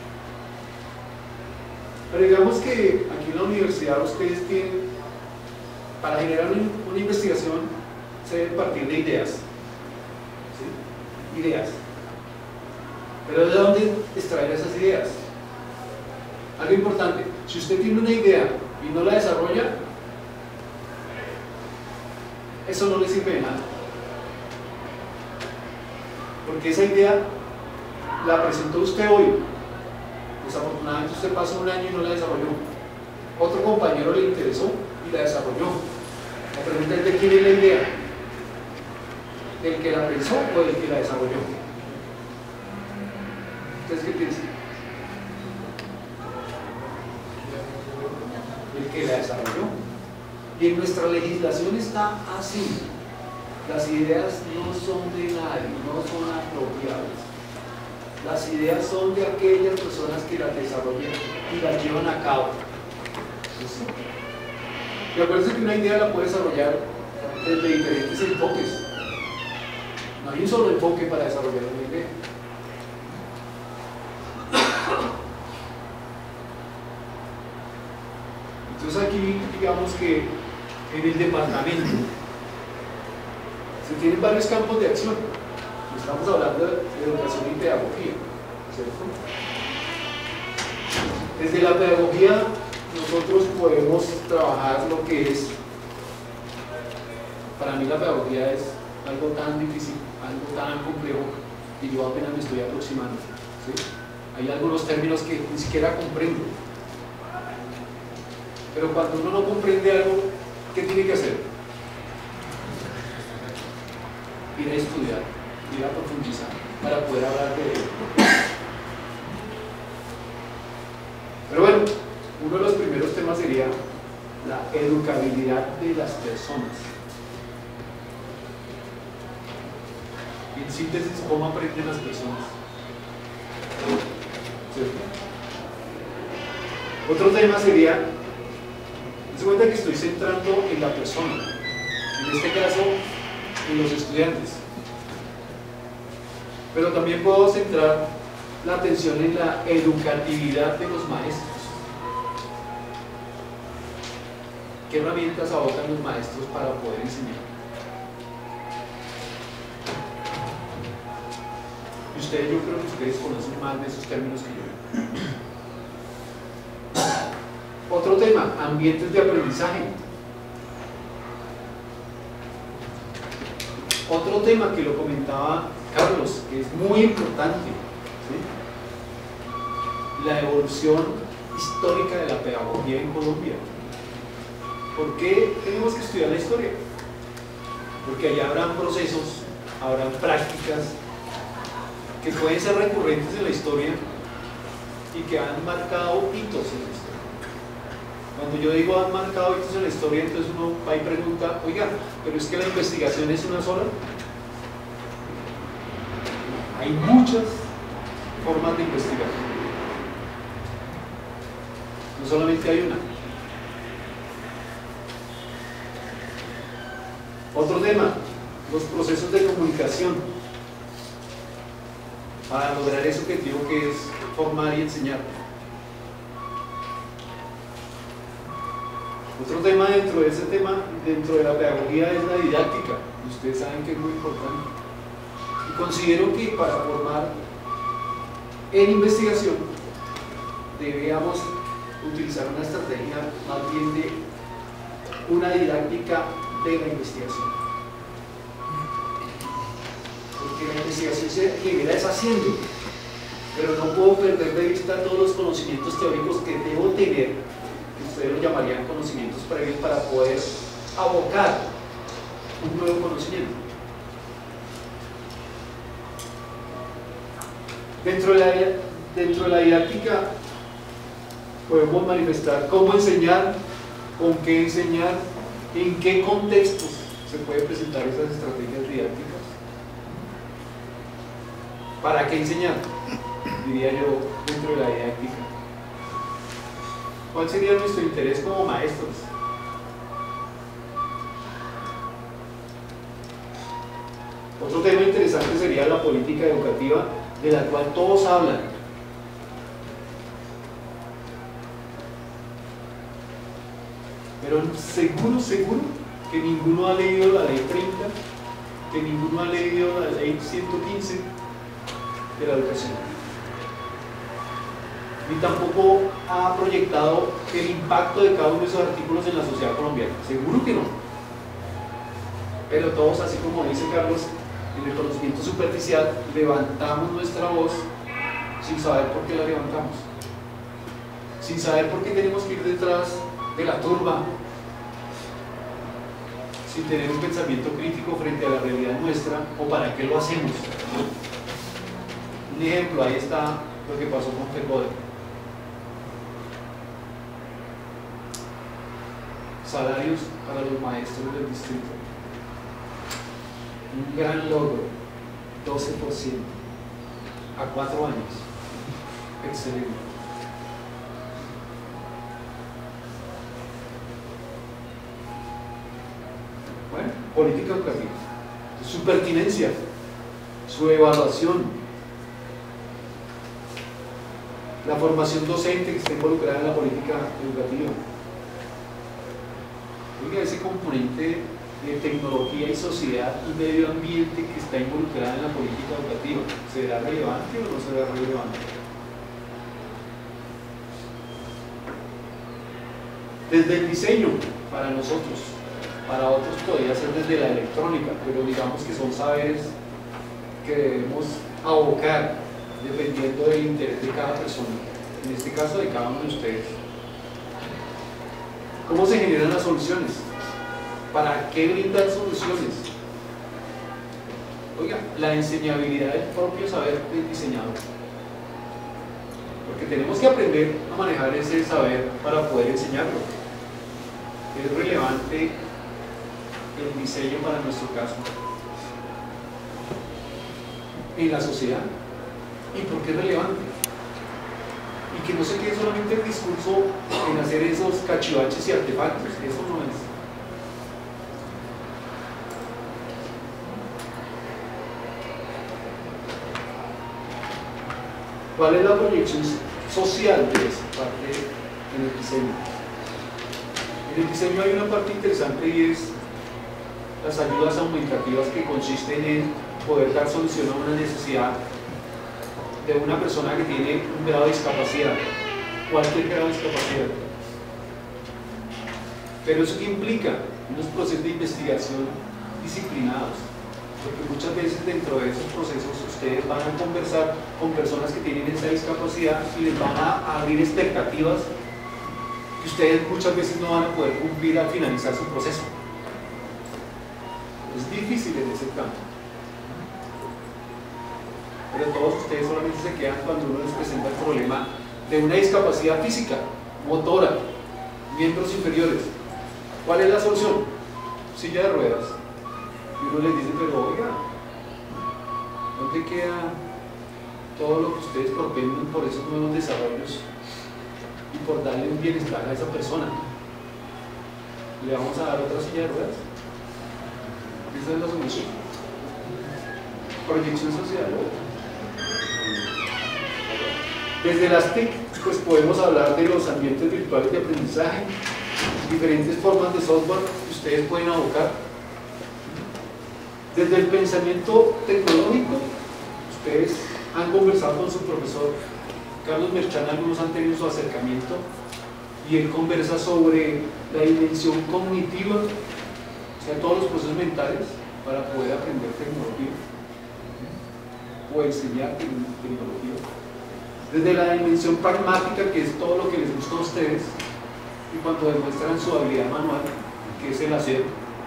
Pero digamos que aquí en la universidad ustedes tienen, para generar una, una investigación, se debe partir de ideas. ¿Sí? Ideas. Pero ¿de dónde extraer esas ideas? Algo importante, si usted tiene una idea y no la desarrolla, eso no le sirve de nada. Porque esa idea la presentó usted hoy. Desafortunadamente usted pasó un año y no la desarrolló. Otro compañero le interesó y la desarrolló. La pregunta es de quién es la idea. ¿Del que la pensó o del que la desarrolló? ¿Ustedes qué piensan? El que la desarrolló. Y en nuestra legislación está así. Las ideas no son de nadie, no son apropiables. Las ideas son de aquellas personas que las desarrollan y las llevan a cabo. ¿Sí? Y acuérdense que una idea la puede desarrollar desde diferentes enfoques. No hay un solo enfoque para desarrollar una idea. Entonces aquí digamos que en el departamento se tienen varios campos de acción. Estamos hablando de educación y pedagogía, ¿cierto? Desde la pedagogía nosotros podemos trabajar lo que es, para mí la pedagogía es algo tan difícil, algo tan complejo que yo apenas me estoy aproximando, ¿sí? Hay algunos términos que ni siquiera comprendo. Pero cuando uno no comprende algo, ¿qué tiene que hacer? Ir a estudiar, ir a profundizar para poder hablar de ello. Pero bueno, uno de los primeros temas sería la educabilidad de las personas. En síntesis, ¿cómo aprenden las personas? ¿Cierto? Otro tema sería, se cuenta que estoy centrando en la persona, en este caso en los estudiantes, pero también puedo centrar la atención en la educatividad de los maestros. ¿Qué herramientas abocan los maestros para poder enseñar? Y ustedes, yo creo que ustedes conocen más de esos términos que yo. Otro tema, ambientes de aprendizaje. Otro tema que lo comentaba Carlos, que es muy importante, ¿sí? La evolución histórica de la pedagogía en Colombia. ¿Por qué tenemos que estudiar la historia? Porque allá habrán procesos, habrán prácticas que pueden ser recurrentes en la historia y que han marcado hitos en la historia. Cuando yo digo han marcado hitos en la historia, entonces uno va y pregunta, oiga, pero es que la investigación es una sola. Hay muchas formas de investigar. No solamente hay una. Otro tema, los procesos de comunicación para lograr ese objetivo que es formar y enseñar. Otro tema dentro de ese tema, dentro de la pedagogía, es la didáctica. Ustedes saben que es muy importante. Y considero que para formar en investigación debíamos utilizar una estrategia más bien de una didáctica de la investigación. Porque la investigación se genera es haciendo, pero no puedo perder de vista todos los conocimientos teóricos que debo tener, que ustedes lo llamarían conocimientos previos, para poder abocar un nuevo conocimiento. Dentro de la, dentro de la didáctica podemos manifestar cómo enseñar, con qué enseñar, en qué contextos se pueden presentar esas estrategias didácticas. ¿Para qué enseñar? Diría yo, dentro de la didáctica. ¿Cuál sería nuestro interés como maestros? Otro tema interesante sería la política educativa, de la cual todos hablan. Pero seguro, seguro que ninguno ha leído la ley treinta, que ninguno ha leído la ley ciento quince de la educación. Ni tampoco ha proyectado el impacto de cada uno de esos artículos en la sociedad colombiana. Seguro que no. Pero todos, así como dice Carlos, en el conocimiento superficial, levantamos nuestra voz sin saber por qué la levantamos. Sin saber por qué tenemos que ir detrás de la turba, sin tener un pensamiento crítico frente a la realidad nuestra, o para qué lo hacemos. Un ejemplo, ahí está lo que pasó con FECODE. Salarios para los maestros del distrito. Un gran logro, doce por ciento, a cuatro años. Excelente. Bueno, política educativa, su pertinencia, su evaluación, la formación docente que está involucrada en la política educativa. Oiga, ese componente de tecnología y sociedad y medio ambiente que está involucrada en la política educativa, ¿será relevante o no será relevante? Desde el diseño, para nosotros, para otros podría ser desde la electrónica, pero digamos que son saberes que debemos abocar dependiendo del interés de cada persona, en este caso de cada uno de ustedes. ¿Cómo se generan las soluciones? ¿Para qué brindar soluciones? Oiga, la enseñabilidad del propio saber del diseñador. Porque tenemos que aprender a manejar ese saber para poder enseñarlo. Es relevante el diseño para nuestro caso en la sociedad. ¿Y por qué es relevante? Y que no se quede solamente el discurso en hacer esos cachivaches y artefactos. Eso no es. ¿Cuál es la proyección social de esa parte en el diseño? En el diseño hay una parte interesante y es las ayudas aumentativas, que consisten en poder dar solución a una necesidad de una persona que tiene un grado de discapacidad, cualquier grado de discapacidad. Pero eso que implica unos procesos de investigación disciplinados, porque muchas veces dentro de esos procesos ustedes van a conversar con personas que tienen esa discapacidad y les van a abrir expectativas que ustedes muchas veces no van a poder cumplir al finalizar su proceso. Es difícil en ese campo. Pero todos ustedes solamente se quedan cuando uno les presenta el problema de una discapacidad física, motora, miembros inferiores. ¿Cuál es la solución? Silla de ruedas. Y uno les dice, pero oiga, ¿dónde queda todo lo que ustedes propenden por esos nuevos desarrollos y por darle un bienestar a esa persona? ¿Le vamos a dar otra silla de ruedas? Esa es la solución. Proyección social. Desde las T I C, pues podemos hablar de los ambientes virtuales de aprendizaje, diferentes formas de software que ustedes pueden abocar. Desde el pensamiento tecnológico, ustedes han conversado con su profesor Carlos Merchán, algunos han tenido su acercamiento, y él conversa sobre la dimensión cognitiva, o sea, todos los procesos mentales para poder aprender tecnología o enseñar tecnología. Desde la dimensión pragmática, que es todo lo que les gusta a ustedes, y cuando demuestran su habilidad manual, que es el hacer.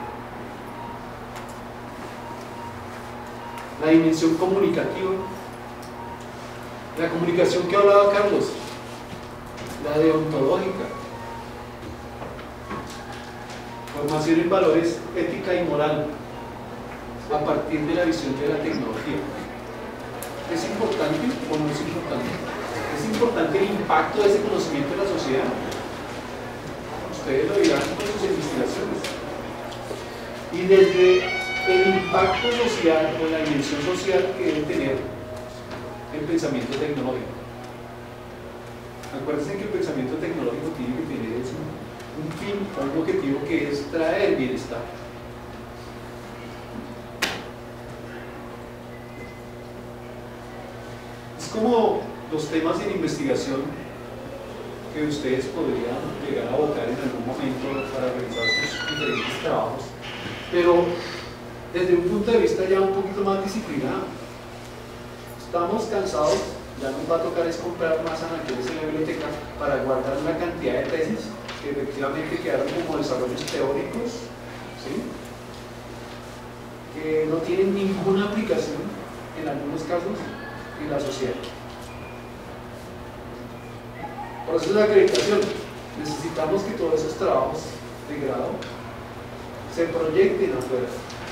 La dimensión comunicativa, la comunicación que hablaba Carlos, la deontológica, formación en valores ética y moral a partir de la visión de la tecnología. ¿Es importante o no es importante? ¿Es importante el impacto de ese conocimiento en la sociedad? Ustedes lo dirán con sus investigaciones. Y desde el impacto social o la dimensión social que debe tener el pensamiento tecnológico. Acuérdense que el pensamiento tecnológico tiene que tener eso, un fin o un objetivo que es traer bienestar. Es como los temas en investigación que ustedes podrían llegar a votar en algún momento para realizar sus diferentes trabajos, pero desde un punto de vista ya un poquito más disciplinado. Estamos cansados, ya nos va a tocar es comprar más anaqueles en la biblioteca para guardar una cantidad de tesis que efectivamente quedaron como desarrollos teóricos, ¿sí? Que no tienen ninguna aplicación en algunos casos en la sociedad. Proceso de acreditación. Necesitamos que todos esos trabajos de grado se proyecten afuera,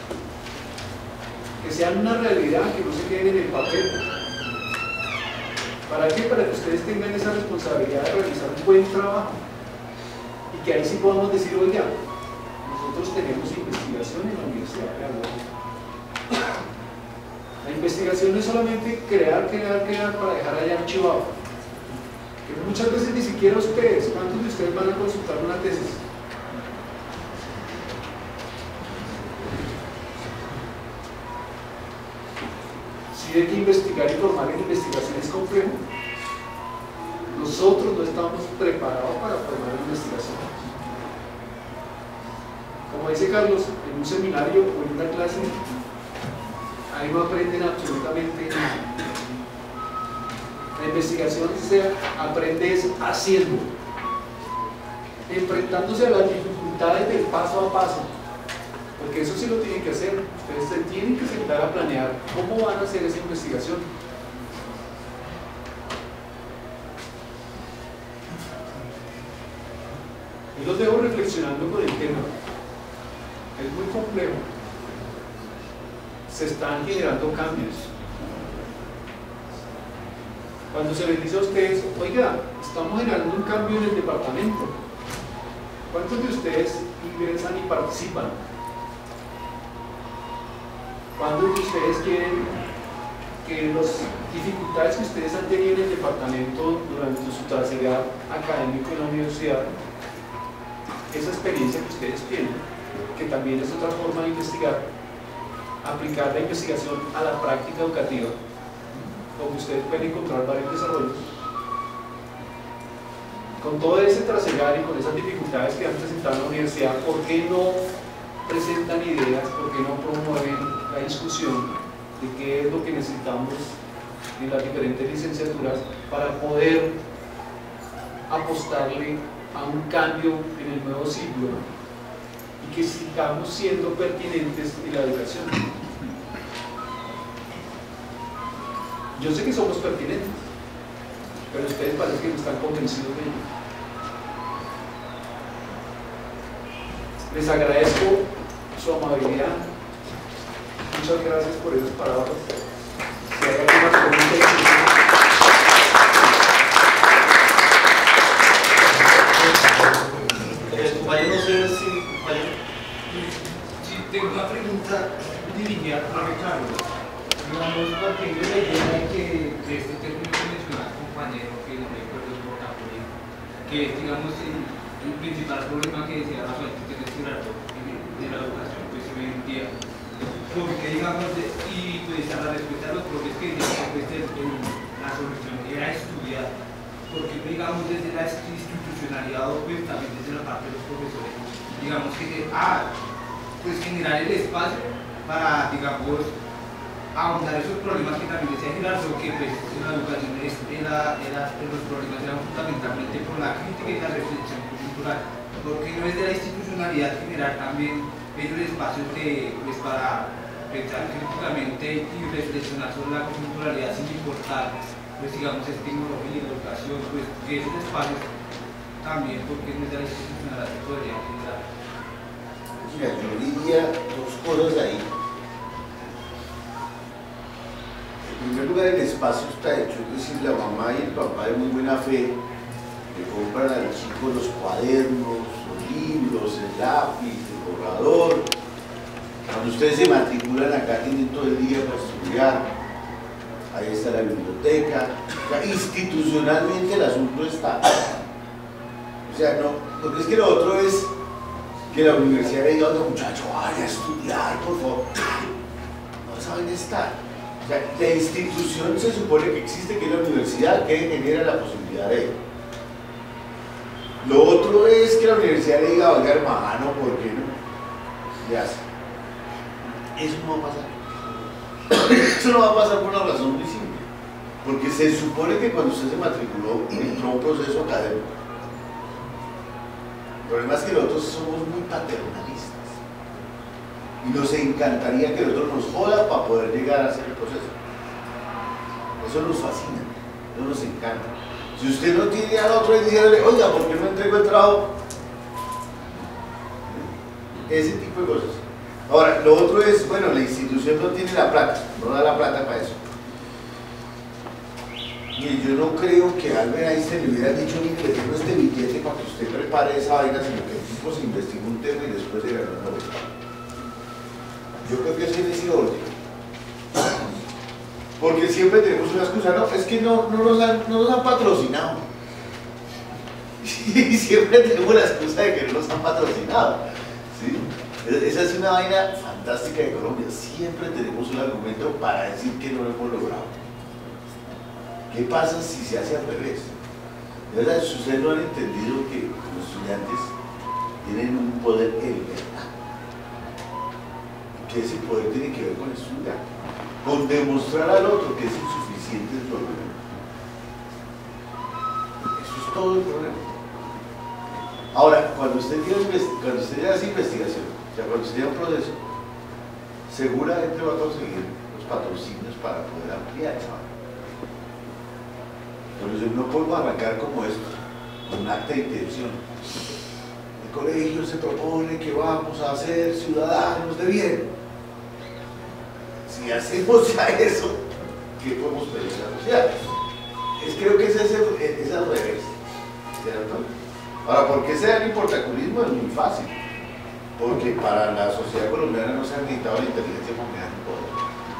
que sean una realidad, que no se queden en el papel. ¿Para qué? Para que ustedes tengan esa responsabilidad de realizar un buen trabajo y que ahí sí podamos decir, oiga, nosotros tenemos investigación en la Universidad de Agua. La investigación no es solamente crear, crear, crear para dejar allá archivado. Que muchas veces ni siquiera ustedes, ¿cuántos de ustedes van a consultar una tesis? Si hay que investigar y formar en investigación es complejo. Nosotros no estamos preparados para formar en investigación. Como dice Carlos, en un seminario o en una clase, ahí no aprenden absolutamente nada. La investigación se aprende haciendo, enfrentándose a las dificultades del paso a paso, porque eso sí lo tienen que hacer. Ustedes se tienen que sentar a planear cómo van a hacer esa investigación. Y los dejo reflexionando con el tema. Es muy complejo. Se están generando cambios. Cuando se les dice a ustedes, oiga, estamos generando un cambio en el departamento, ¿cuántos de ustedes ingresan y participan? ¿Cuántos de ustedes quieren que las dificultades que ustedes han tenido en el departamento durante su traslado académico en la universidad, esa experiencia que ustedes tienen, que también es otra forma de investigar, aplicar la investigación a la práctica educativa, donde ustedes pueden encontrar varios desarrollos? Con todo ese trasegar y con esas dificultades que han presentado en la universidad, ¿por qué no presentan ideas? ¿Por qué no promueven la discusión de qué es lo que necesitamos en las diferentes licenciaturas para poder apostarle a un cambio en el nuevo siglo y que sigamos siendo pertinentes en la educación? Yo sé que somos pertinentes, pero ustedes parece que no están convencidos de ello. Les agradezco su amabilidad. Muchas gracias por esas palabras. Si hay alguna pregunta, eh, compañero, no sé si compañero. Sí, tengo una pregunta dirigida a Ricardo. Digamos, partiendo de la idea de que de este término que mencionaba el compañero, que no recuerdo el vocabulario, que es, digamos, el, el principal problema que decía Rafael Gerardo de la educación pues, hoy en día. Porque, digamos, de, y pues a la respuesta de los profes que decían que pues, el, el, la solución era estudiar, porque, digamos, desde la institucionalidad o pues, también desde la parte de los profesores, digamos que, ah, pues generar el espacio para, digamos, ahondar esos problemas que también decía Gerardo, que pues en la educación era, era, los problemas eran fundamentalmente por la crítica y la reflexión cultural, porque no es de la institucionalidad generar también esos espacios de, pues, para pensar críticamente y reflexionar sobre la culturalidad sin importar, pues digamos, es tecnología, educación, pues que esos espacios también, porque no es de la institucionalidad que podría generar. Mira, yo diría dos cosas ahí. En primer lugar, el espacio está hecho, es decir, la mamá y el papá de muy buena fe le compran al chico los cuadernos, los libros, el lápiz, el borrador. Cuando ustedes se matriculan acá tienen todo el día para estudiar, ahí está la biblioteca. O sea, institucionalmente el asunto está. sea, no, porque es que lo otro es que la universidad le diga a otro muchacho, vaya a estudiar, por favor. No saben estar. O sea, la institución se supone que existe, que es la universidad, que genera la posibilidad de ello. Lo otro es que la universidad le diga, oiga hermano, ¿por qué no? Y hace. Eso no va a pasar. Eso no va a pasar por una razón muy simple. Porque se supone que cuando usted se matriculó, entró un proceso académico. El problema es que nosotros somos muy paternalistas. Y nos encantaría que nosotros nos jodan para poder llegar a hacer el proceso. Eso nos fascina, eso nos encanta. Si usted no tiene al otro diciéndole, oiga, ¿por qué no entrego el trabajo? Ese tipo de cosas. Ahora, lo otro es, bueno, la institución no tiene la plata, no da la plata para eso. Y yo no creo que a Albert Einstein le hubiera dicho ni que le tengo este billete para que usted prepare esa vaina, sino que el tipo se investigó un tema y después le ganó una vuelta. Yo creo que es en ese orden. Porque siempre tenemos una excusa, no, es que no, no, nos, han, no nos han patrocinado. Y siempre tenemos la excusa de que no nos han patrocinado. ¿Sí? Esa es una vaina fantástica de Colombia. Siempre tenemos un argumento para decir que no lo hemos logrado. ¿Qué pasa si se hace al revés? De verdad, ustedes no han entendido que los estudiantes tienen un poder en verdad. Que ese poder tiene que ver con estudiar, con demostrar al otro que es insuficiente en su argumento. Eso es todo el problema. Ahora, cuando usted, tiene, cuando usted hace investigación, o sea, cuando usted tiene un proceso, seguramente va a conseguir los patrocinios para poder ampliar esa vaina. Entonces no podemos arrancar como esto, con un acta de intención. El colegio se propone que vamos a ser ciudadanos de bien. Si hacemos ya eso, ¿qué podemos pedir a la sociedad? Es, creo que ese es, el, es al revés, ¿cierto? Ahora, ¿por qué se da el importaculismo? Es muy fácil. Porque para la sociedad colombiana no se ha necesitado la inteligencia familiar ni poder.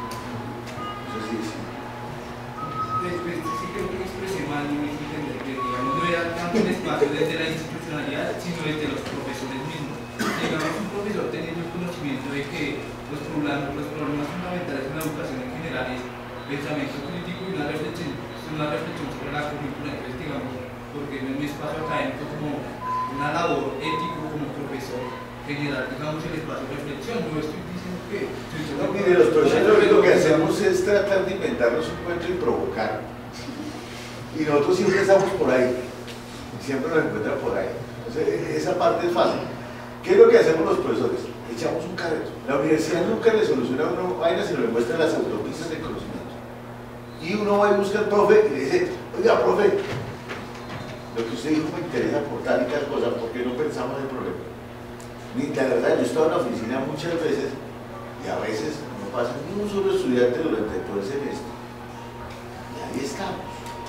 Eso sí, sí. Después, sí creo que expresé mal y me hice entender que, digamos, no era tanto el espacio desde la institucionalidad, sino desde los profesores mismos. Digamos, un profesor teniendo el conocimiento de que los problemas, los problemas fundamentales en la educación en general es pensamiento crítico y una reflexión, una reflexión sobre la currícula. Entonces, digamos, porque no es mi espacio académico como una labor ético como profesor general, digamos, el espacio de reflexión. No estoy diciendo que... No, mire, los profesores lo que hacemos es tratar de inventarnos un cuento y provocar. Y nosotros siempre estamos por ahí. Siempre nos encuentran por ahí. Entonces, esa parte es fácil. ¿Qué es lo que hacemos los profesores? Echamos un carrito. La universidad nunca le soluciona a uno vaina, sino le muestra las autopistas de conocimiento. Y uno va y busca al profe y le dice, oiga, profe, lo que usted dijo me interesa por tal y tal cosa, porque no pensamos en el problema. Ni la verdad, yo he estado en la oficina muchas veces y a veces no pasa ni un solo estudiante durante todo el semestre. Y ahí estamos.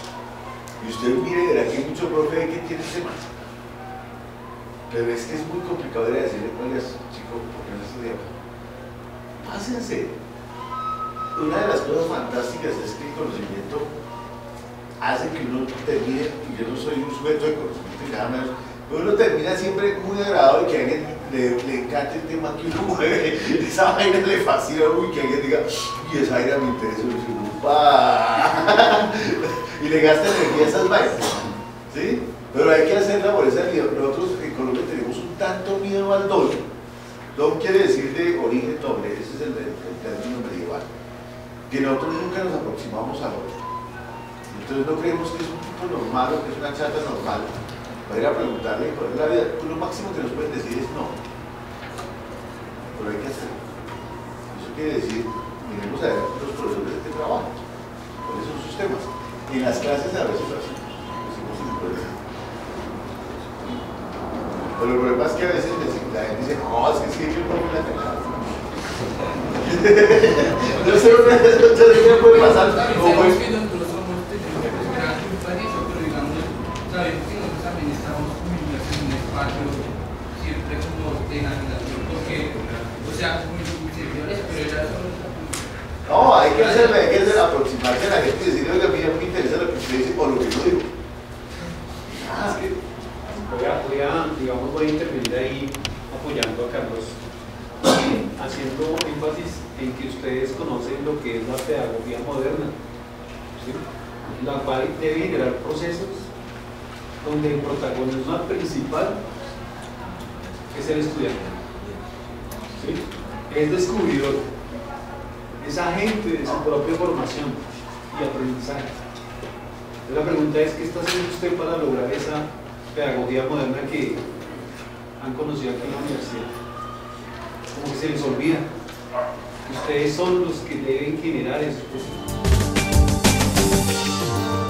Y usted mire, verá que hay mucho profe que tiene temas. Pero es que es muy complicado de decirle, oiga, chico, ¿por qué no estudiamos? Pásense. Una de las cosas fantásticas es que el conocimiento hace que uno termine, y yo no soy un sujeto de conocimiento y nada menos, pero uno termina siempre muy agradado de que a alguien le, le encante el tema que uno mueve, esa vaina le fascina, uy, que alguien diga, y esa vaina me interesa, y uno ¡pa! Y le gasta energía a esas vainas, ¿sí? Pero hay que hacerla por esa vía. Nosotros en Colombia tenemos un tanto miedo al don. Don quiere decir de origen noble, ese es el, el, el término medieval, que nosotros nunca nos aproximamos al otro. Entonces no creemos que es un tipo normal o que es una chata normal. Va a ir a preguntarle cuál es la vida. Pues lo máximo que nos pueden decir es no. Pero hay que hacerlo. Eso quiere decir, miremos a ver los profesores de trabajo, cuáles son sus temas. En las clases a veces lo hacemos, decimos sin problema. Pero el problema es que a veces la gente dice, no, es que sí, yo no me la tengo. No sé, no sé qué puede pasar. Sabemos que nosotros somos, tenemos que esperar culpa de eso, pero digamos, sabemos que nosotros también estamos sumidos en un espacio siempre como de enajenación, porque, o sea, como servidores, pero era solo esa culpa. No, hay que hacerle, hay que hacer, aproximarse a la gente y decirle, oiga, a mí me interesa lo que usted dice o lo que yo digo. Ah, es que... apoyando a Carlos, eh, haciendo énfasis en que ustedes conocen lo que es la pedagogía moderna, ¿sí? La cual debe generar procesos donde el protagonismo principal es el estudiante, ¿sí? Es descubridor, es agente de su propia formación y aprendizaje. La pregunta es: ¿qué está haciendo usted para lograr esa pedagogía moderna que han conocido aquí en la universidad? Como que se les olvida. Ustedes son los que deben generar esos procesos.